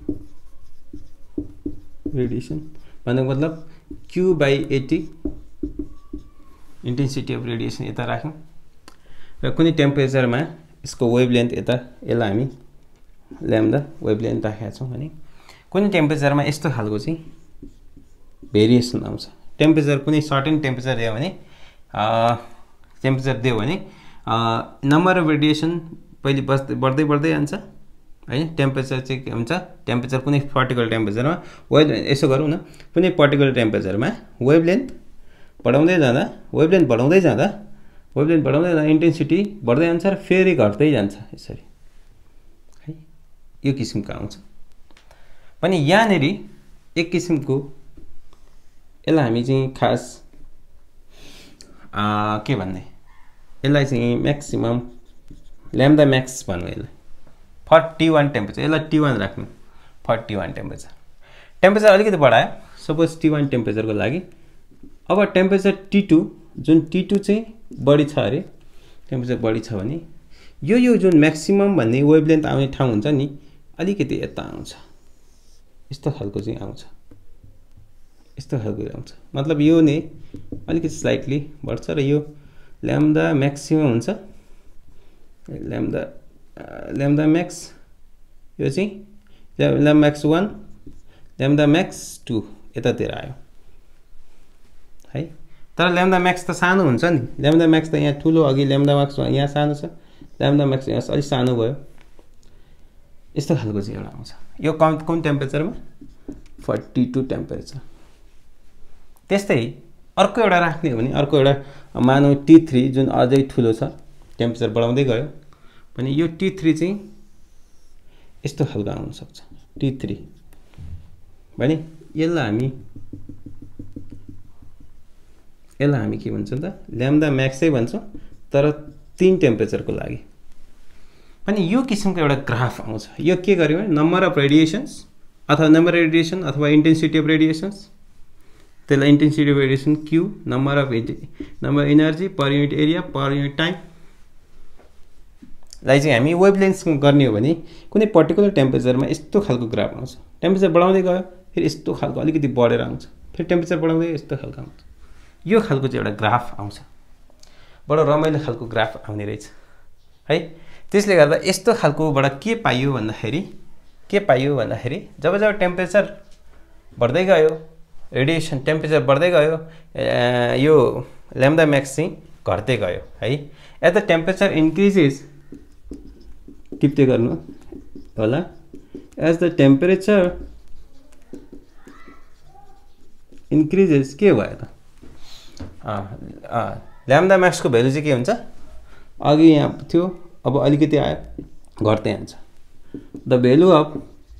रेडिएसन भन्नुको मतलब Q/80 इन्टेन्सिटी अफ रेडिएसन यता राख्यौं र कुनै टेम्परेचरमा यसको वेभलेन्थ यता यसलाई हामी ल्याम्डा वेभलेन्थ राखेका छौं भने कुनै टेम्परेचरमा यस्तो खालको चाहिँ भेरिएसन आउँछ। टेम्परेचर कुनै सर्टेन टेम्परेचर दियो भने नम्बर अफ रेडिएसन पहिले बढ्दै जान्छ हैन। टेम्परेचर चाहिँ के हुन्छ टेम्परेचर कुनै पर्टिकुलर टेम्परेचरमा यसो गरौँ न कुनै पर्टिकुलर टेम्परेचरमा वेभलेन्थ बढाउँदै जाँदा इन्टेन्सिटी बढ्दै जान्छ र फेरि घट्दै जान्छ यसरी है। यो किसिमको आउँछ। पनि यहाँनेरि एक किसिमको यसलाई हामी चाहिँ खास के भन्ने यसलाई चाहिँ म्याक्सिमम ल्याम्डा म्याक्स भन्नु। यसलाई 41 टेम्परेचर यसलाई T1 राख्नु। 41 टेम्परेचर अलिकति बढायो सपोज T1 टेम्परेचरको लागि। अब टेम्परेचर T2 जुन T2 चाहिँ बढी छ अरे टेम्परेचर बढी छ भने यो जुन म्याक्सिमम भन्ने वेभलेन्थ आउने ठाउँ हुन्छ नि अलिकति यता आउँछ। यस्तो खालको चाहिँ आउँछ। यस्तो खालको आउँछ मतलब यो नै अलिकति स्लाइटली बढ्छ र यो ल्याम्डा म्याक्सिमम हुन्छ। ल्याम्डा म्याक्स यो चाहिँ ल्याम्डा म्याक्स 1 ल्याम्डा म्याक्स 2 यतातिर आयो है। तर ल्याम्डा म्याक्स त सानो हुन्छ नि। ल्याम्डा म्याक्स त यहाँ ठुलो अघि ल्याम्डा म्याक्स यहाँ सानो छ। ल्याम्डा म्याक्स यहाँ अलि सानो भयो। यस्तो खालको चाहिँ एउटा आउँछ। यो कुन टेम्परेचरमा 42 टेम्परेचर। त्यस्तै अर्को एउटा राख्ने हो भने अर्को एउटा मानौ T3 जुन अझै ठुलो छ टेम्परेचर बढाउँदै गयो भने यो T3 चाहिँ यस्तो खालको आउन सक्छ। T3 भने यसलाई हामी के भन्छौं त ल्याम्डा म्याक्सै भन्छौं तर 3 टेम्परेचरको लागि। पनि यो किसिमको एउटा ग्राफ आउँछ। यो के गर्यो भने नम्बर अफ रेडिएसन्स अथवा इन्टेन्सिटी अफ रेडिएसन्स त्यसलाई intensity of radiation Q number energy per unit area per unit time लाई चाहिँ हामी वेभलेन्थ गर्ने हो भने कुनै पर्टिकुलर टेम्परेचरमा यस्तो खालको ग्राफ आउँछ। टेम्परेचर बढाउँदै गयो फेरि यस्तो खालको अलिकति बढेर आउँछ, फेरि टेम्परेचर बढाउँदै यस्तो खालको आउँछ। यो खालको चाहिँ एउटा ग्राफ आउँछ, बडो रमाइलो खालको ग्राफ आउने रहेछ है। त्यसले गर्दा यस्तो खालकोबाट के पाइयो भन्दाखेरि जब जब टेम्परेचर बढ्दै गयो, रेडिएसन टेम्परेचर बढ्दै गयो, यो ल्याम्डा म्याक्स चाहिँ घट्दै गयो है। एट द टेम्परेचर इन्क्रिजेस, टिप्दै गर्नु होला, एज द टेम्परेचर इन्क्रिजेस के भयो त ल्याम्डा म्याक्सको भ्यालु चाहिँ के हुन्छ, अघि यहाँ थियो अब अलिकति आयो घट्दै जान्छ। The value of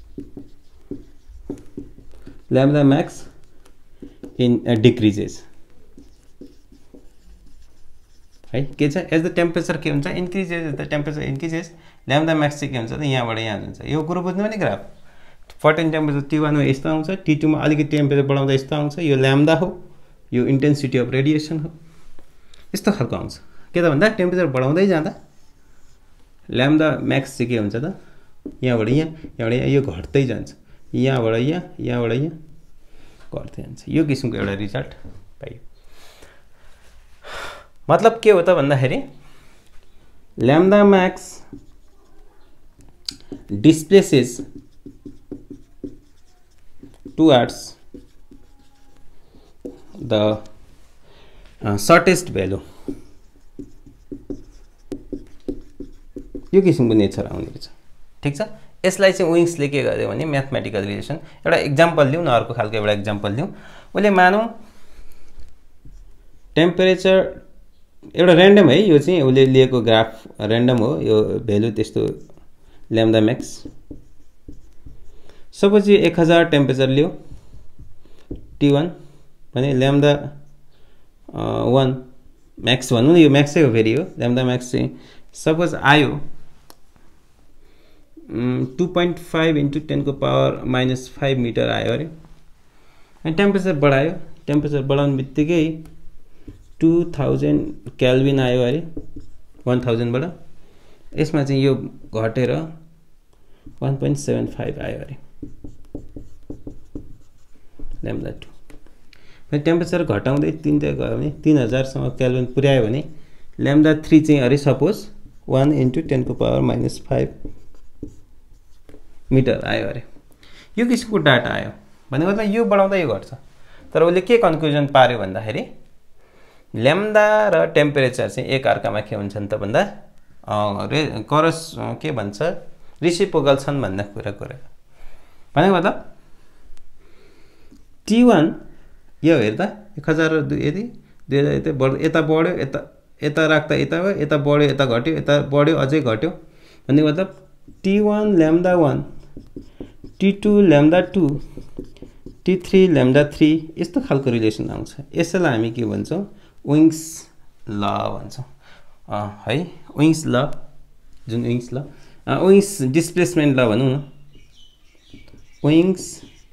lambda max in decreases है। के छ एज द टेम्परेचर के हुन्छ increases, as the temperature increases lambda max चाहिँ के हुन्छ त यहाँबाट यहाँ हुन्छ। यो कुरो बुझ्नु भने ग्राफ फर्टेन टेम्परेचर T1 मा यस्तो आउँछ, T2 मा अलिकति टेम्परेचर बढाउँदा यस्तो आउँछ। यो ल्याम्डा हो, यो इन्टेन्सिटी अफ रेडिएसन हो, यस्तो खालको आउँछ। के त भन्दा टेम्परेचर बढाउँदै जाँदा ल्याम्डा म्याक्स चाहिँ के हुन्छ त यहाँबाट यहाँ यो घट्दै जान्छ, यहाँबाट यहाँ घट्दै जान्छ। यो किसिमको एउटा रिजल्ट पाइयो। मतलब के हो त भन्दाखेरि lambda max displaces towards the shortest value। यो किसिमको नेचर आउने रहेछ। ठिक छ, यसलाई चाहिँ विङ्सले के गर्यो भने म्याथमेटिकल रिलेसन, एउटा एक्जाम्पल लिउँ न, अर्को खालको एउटा एक्जाम्पल लिउँ। उसले मानौँ टेम्परेचर एउटा ऱ्यान्डम है, यो चाहिँ उसले लिएको ग्राफ ऱ्यान्डम हो, यो भ्यालु त्यस्तो ल्याम्डा म्याक्स। सपोज यो 1000 टेम्परेचर लियो T1 भने ल्याम्डा 1 म्याक्स भन्नु न, यो म्याक्सै हो फेरि, हो ल्याम्डा म्याक्स चाहिँ सपोज आयो 2.5 × 10⁻⁻5 मिटर आयो अरे। अनि टेम्परेचर बढायो, टेम्परेचर बढाउने बित्तिकै 2000 केल्भिन आयो अरे 1000 बाट। यसमा चाहिँ यो घटेर 1.75 आयो अरे ल्याम्डा 2। फेरि टेम्परेचर घटाउँदै 3 तिर गयो भने 3000 सम्म केल्भिन पुर्यायो भने ल्याम्डा 3 चाहिँ अरे सपोज 1 × 10⁻⁻5 मिटर आयो अरे। यो किसिमको डाटा आयो भनेको मतलब यो बढाउँदा यो घट्छ। तर उसले के कन्क्लुजन पार्यो भन्दाखेरि ल्याम्डा र टेम्परेचर चाहिँ एक अर्कामा के हुन्छन् त भन्दा के भन्छ रेसिप्रोकल छन् भन्ने कुरा भनेको मतलब T1 यो हेर्दा 1000 र 2000 यता बढ्यो, यता राख्दा यता भयो, यता बढ्यो यता घट्यो, यता बढ्यो अझै घट्यो भन्ने मतलब T1 lambda 1, T2 lambda 2, T3 lambda 3 यस्तो खालको रिलेसन आउँछ। यसलाई हामी के भन्छौँ विङ्स ल भन्छौँ है। विङ्स ल, जुन विङ्स ल विङ्स डिस्प्लेसमेन्ट ल भनौँ न, Wien's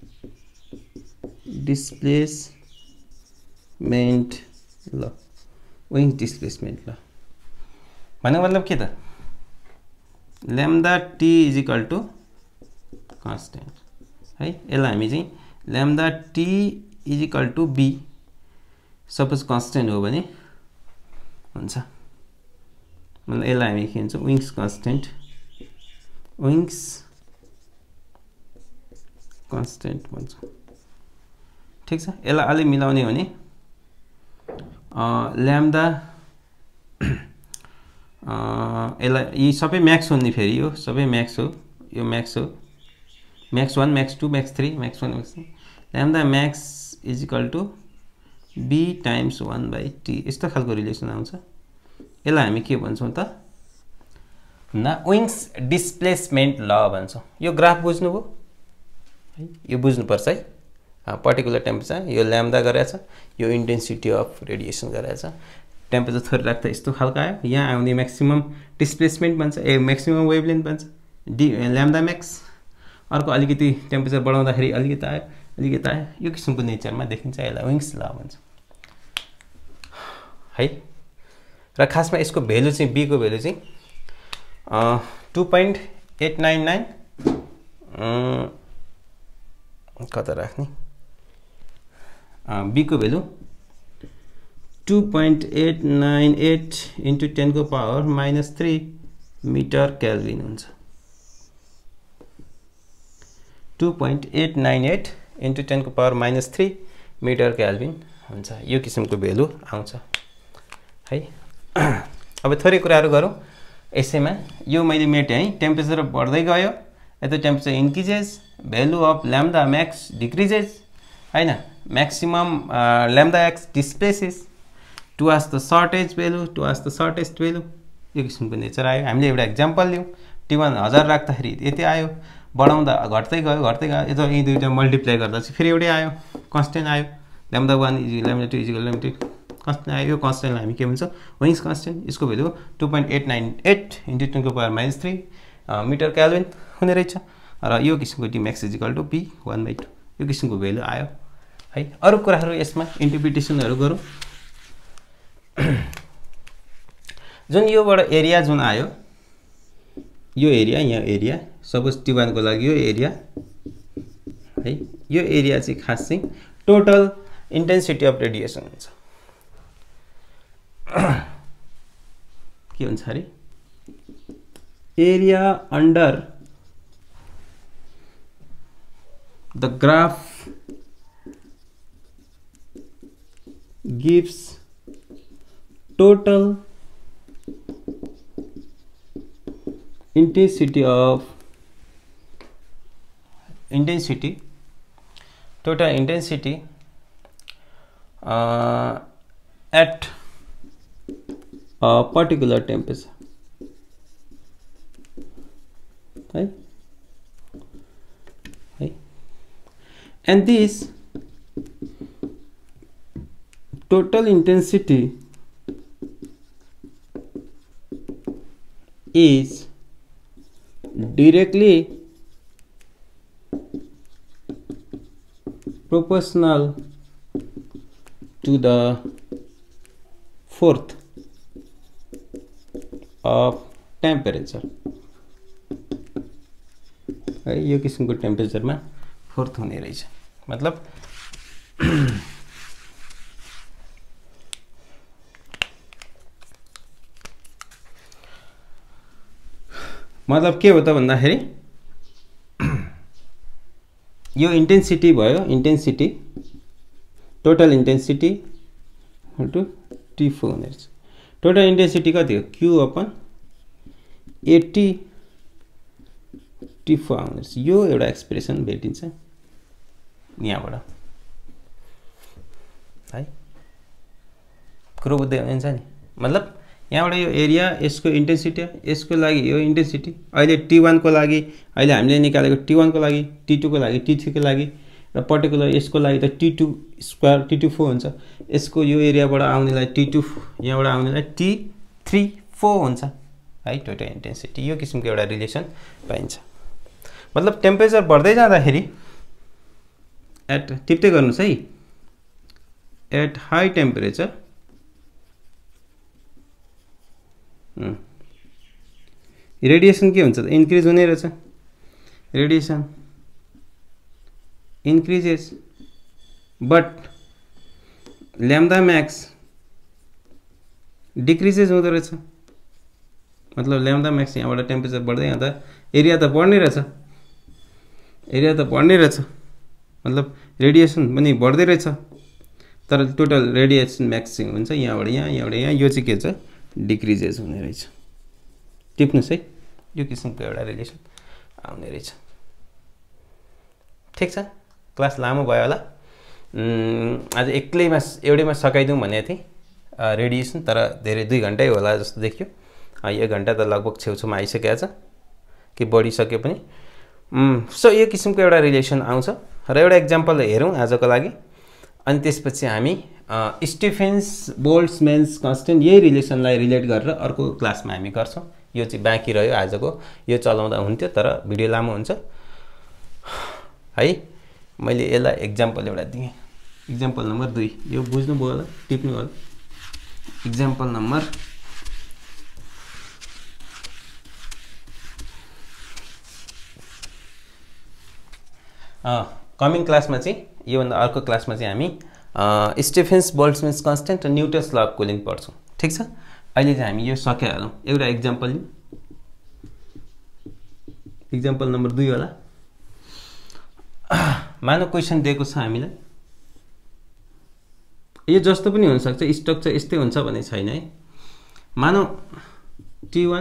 displacement law, Wien's displacement law भनेको मतलब के त lambda T is equal to constant है। यसलाई हामी चाहिँ lambda T is equal to B suppose constant हो भने हुन्छ। मतलब यसलाई हामी के भन्छौँ विङ्स कन्स्टेन्ट, विङ्स कन्स्टेन्ट भन्छौँ। ठिक छ, यसलाई अलि मिलाउने हो भने ल्याम्डा यसलाई यी सबै म्याक्स हो नि, फेरि यो सबै म्याक्स हो, यो म्याक्स हो, max 1 max 2 max 3 max 1 max 3 lambda max is equal to B times 1/t यस्तो खालको रिलेसन आउँछ। यसलाई हामी के भन्छौँ त ना विङ्स डिस्प्लेसमेन्ट ल भन्छौँ। यो ग्राफ बुझ्नुभयो है, यो बुझ्नुपर्छ है। पर्टिकुलर टेम्परेचर यो ल्याम्डा गरेछ, यो इन्टेन्सिटी अफ रेडिएसन गरेछ। टेम्परेचर थोरै राख्दा यस्तो खालको आयो, यहाँ आउने म्याक्सिमम डिस्प्लेसमेन्ट भन्छ, म्याक्सिमम वेभलेन्थ भन्छ ल्याम्डा म्याक्स। अर्को अलिकति टेम्परेचर बढाउँदाखेरि अलिकति आयो, यो किसिमको नेचरमा देखिन्छ। यसलाई विङ्स ल भन्छ है। र खासमा यसको भ्यालु चाहिँ बी को भ्यालु चाहिँ 2.899 कता राख्ने b को भ्यालु 2.898 into 10 को पावर -3 मिटर केल्भिन हुन्छ 2.898 into 10 को पावर -3 मिटर केल्भिन हुन्छ यो किसिमको भ्यालु आउँछ है अब थोरै कुराहरु गरौँ यसैमा यो मैले मेटे है टेम्परेचर बढ्दै गयो यता temperature increases value of lambda max decreases हैन maximum lambda x displaces towards the shortage value towards the shortest value यो किसिमको नेचर आयो हामीले एउटा एक्जाम्पल लियौ T1 1000 राख्दाखेरि यति आयो बढाउँदा घट्दै गयो यता यी दुईटा मल्टिप्लाई गर्दा चाहिँ फेरि एउटै आयो कन्स्टेन्ट आयो lambda 1 = lambda 2 = lambda 3 कन्स्टेन्ट आयो यो कन्स्टेन्टलाई हामी के भन्छ Young's कन्स्टेन्ट यसको भ्यालु 2.898 into 10 को पावर -3 मिटर केल्भिन हुने रहेछ र यो किसिमको Tmax = P 1/2 यो किसिमको भ्यालु आयो है अरु कुराहरु यसमा इन्टरप्रिटेसनहरु गरौँ जुन योबाट एरिया जुन आयो यो एरिया यहाँ एरिया सपोज T1 को लागि यो एरिया है यो एरिया चाहिँ खास चाहिँ टोटल इन्टेन्सिटी अफ रेडिएसन हुन्छ के हुन्छ अरे area under the graph gives total intensity at a particular temperature right and this total intensity is directly proportional to the fourth of temperature है यो किसिमको टेम्परेचरमा फोर्थ हुने रहेछ मतलब मतलब के हो त भन्दाखेरि यो इन्टेन्सिटी भयो intensity total intensity to T4 हुने रहेछ टोटल इन्टेन्सिटी कति हो Q/80 T4 आउने रहेछ यो एउटा एक्सप्रेसन भेटिन्छ यहाँबाट है कुरो बुझ्दै हुन्छ नि मतलब यहाँबाट यो एरिया यसको इन्टेन्सिटी यसको लागि यो इन्टेन्सिटी अहिले T1 को लागि अहिले हामीले निकालेको T1 को लागि T2 को लागि T3 को लागि र पर्टिकुलर यसको लागि त T2 स्क्वायर T24 हुन्छ यसको यो एरियाबाट आउनेलाई T2 यहाँबाट आउनेलाई T34 हुन्छ है टोटल इन्टेन्सिटी यो किसिमको एउटा रिलेसन पाइन्छ मतलब टेम्परेचर बढ्दै जाँदाखेरि एट टिप्दै गर्नुस् है एट हाई टेम्परेचर रेडिएसन के हुन्छ त इन्क्रिज हुने रहेछ radiation increases but lambda max decreases हुँदो रहेछ मतलब ल्याम्डा म्याक्स यहाँबाट टेम्परेचर बढ्दै जाँदा एरिया त बढ्ने रहेछ मतलब रेडिएसन पनि बढ्दै रहेछ तर टोटल रेडिएसन म्याक्स हुन्छ यहाँबाट यहाँ यो चाहिँ के छ डिक्रिजेस हुने रहेछ टिप्नुस् है यो किसिमको एउटा रिलेसन आउने रहेछ ठीक छ क्लास लामो भयो होला आज एक्लैमा एउटैमा सकाइदिउँ भनेको थिएँ रेडिएसन तर धेरै 2 घण्टै होला जस्तो देखियो 1 घण्टा त लगभग छेउछाउमा आइसकेको छ कि बढिसक्यो पनि सो यो किसिमको एउटा रिलेसन आउँछ र एउटा एक्जाम्पल हेरौँ आजको लागि अनि त्यसपछि हामी स्टिफेन्स बोल्ट्जम्यान्स कन्स्टेन्ट यही रिलेसनलाई रिलेट गरेर अर्को क्लासमा हामी गर्छौं यो चाहिँ बाँकी रह्यो आजको यो चलाउँदा हुन्थ्यो तर भिडियो लामो हुन्छ है मैले यसलाई एक्जाम्पल एउटा दिएँ एक्जाम्पल नम्बर 2 यो बुझ्नु भयो होला टिप्नु होला एक्जाम्पल नम्बर कमिङ क्लासमा चाहिँ योभन्दा अर्को क्लासमा चाहिँ हामी स्टेफेन्स बोल्ट्जम्यान्स कन्स्ट्यान्ट र न्युटन्स ल अफ कुलिङ पढ्छौँ। ठिक छ, अहिले चाहिँ हामी यो सकिहालौँ। एउटा इक्जाम्पल लिउँ। इक्जाम्पल नम्बर 2 होला। मानव क्वेसन दिएको छ हामीलाई, यो जस्तो पनि हुनसक्छ, स्ट्रक्चर यस्तै हुन्छ भन्ने छैन है। मानव T1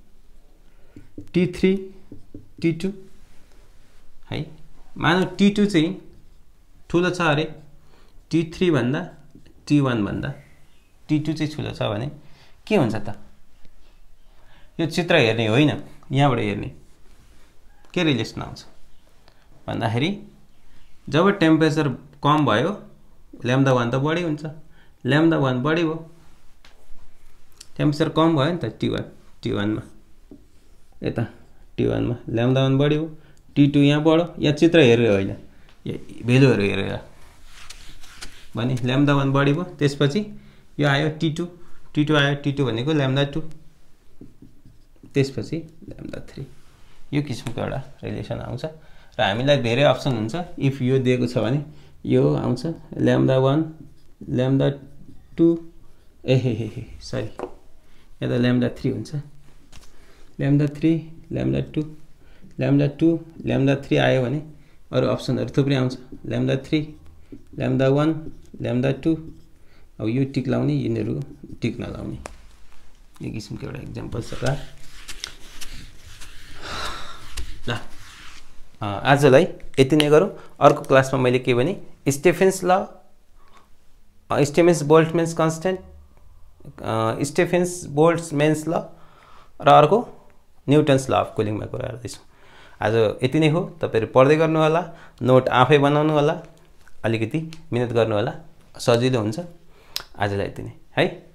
T3 T2 है, मानव T2 चाहिँ ठुलो छ अरे T3 भन्दा T1 भन्दा T2 चाहिँ ठुलो छ भने के हुन्छ त? यो चित्र हेर्ने होइन, यहाँबाट हेर्ने के रिलेसन आउँछ भन्दाखेरि जब टेम्परेचर कम भयो लैम्डा 1 त बढी हुन्छ, लैम्डा 1 बढी भयो, टेम्परेचर कम भयो नि त T1 मा, यता T1 मा लैम्डा 1 बढी भयो, T2 यहाँ बढ्यो, यहाँ चित्र हेरेर होइन, यो भेल्युहरु हेरेर भने लैम्डा 1 बढी भयो। त्यसपछि यो आयो T2 आयो, T2 भनेको लैम्डा 2, त्यसपछि लैम्डा 3। यो किसिमको एउटा रिलेसन आउँछ र हामीलाई धेरै अप्सन हुन्छ। इफ यो दिएको छ भने यो आउँछ लैम्डा 1 लैम्डा 2 सरी यहाँ त लैम्डा 3 हुन्छ, लैम्डा 3 लैम्डा 2 लैम्डा 2 लैम्डा 3 आयो भने अरु अप्सनहरु थुप्रै आउँछ, लैम्डा 3 लैम्डा 1 लैम्डा 2। अब यो टिक लाउने, यिनीहरु टिक नलाउने, यो किसिमको एउटा एक्जाम्पल छ र ल आजलाई यति नै गरौँ। अर्को क्लासमा मैले के भने Stefan's law, Stefan's Boltzmann's constant, Stefan's Boltzmann's law र अर्को न्युटन्स ल अफ कुलिङमा कुरा गर्दैछौँ। आज यति नै हो। तपाईहरु पढ्दै गर्नु होला, नोट आफै बनाउनु होला, अलिकति मिहिनेत गर्नु होला, सजिलो हुन्छ। आजलाई यति नै है।